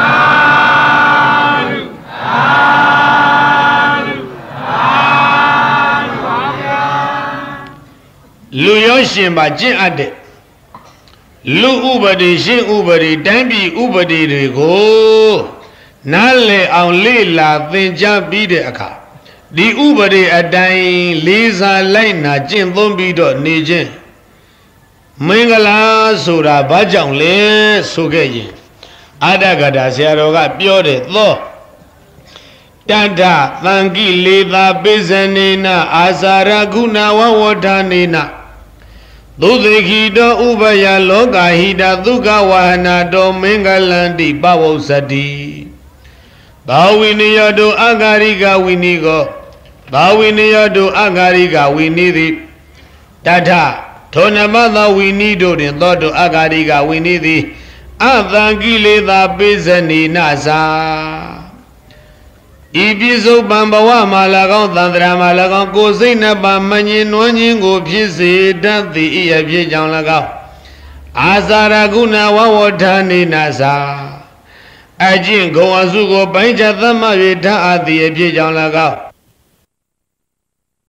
လူရောရှင်ပါကျင့်အပ်တဲ့လူဥပဒေရှင်ဥပဒေတိုင်းပြည်ဥပဒေတွေကိုနားလည်အောင်လေ့လာသင်ကြားပြီးတဲ့အခါဒီဥပဒေအတိုင်းလေးစားလိုက်နာကျင့်သုံးပြီးတော့နေခြင်းမင်္ဂလာဆိုတာဘာကြောင့်လဲဆိုခဲ့ရင်အာဒဂတာဆရာတော်ကပြောတယ်သောတတ္ထသံကိလေသာပိဇနေနအာစာရကုဏဝဝဌာနေနသုသေခိတောဥပယလောကဟိတသုခဝဟနာတောမင်္ဂလန္တိပဝုစတိဘာဝိနယတောအဂါရိကဝိနိကောဘာဝိနယတောအဂါရိကဝိနိတိတထထောနမသောဝိနိတို့တွင်သောတောအဂါရိကဝိနိတိအသံကိလေသာပိဇနေနသာဤပြစ္ဆုတ်ပံဘဝမှာ၎င်းသန္တရာမှာ၎င်းကိုယ်စိတ်နှပါမငြင်းနွမ်းခြင်းကိုဖြစ်စေတတ်သည်ဤအဖြစ်ကြောင့်၎င်းအာစာရကုဏဝဝဌာနေနသာအကျင့်ဂုံအစုကိုပိုင်းခြားသတ်မှတ်၍ဓာတ်အသည်အဖြစ်ကြောင့်၎င်း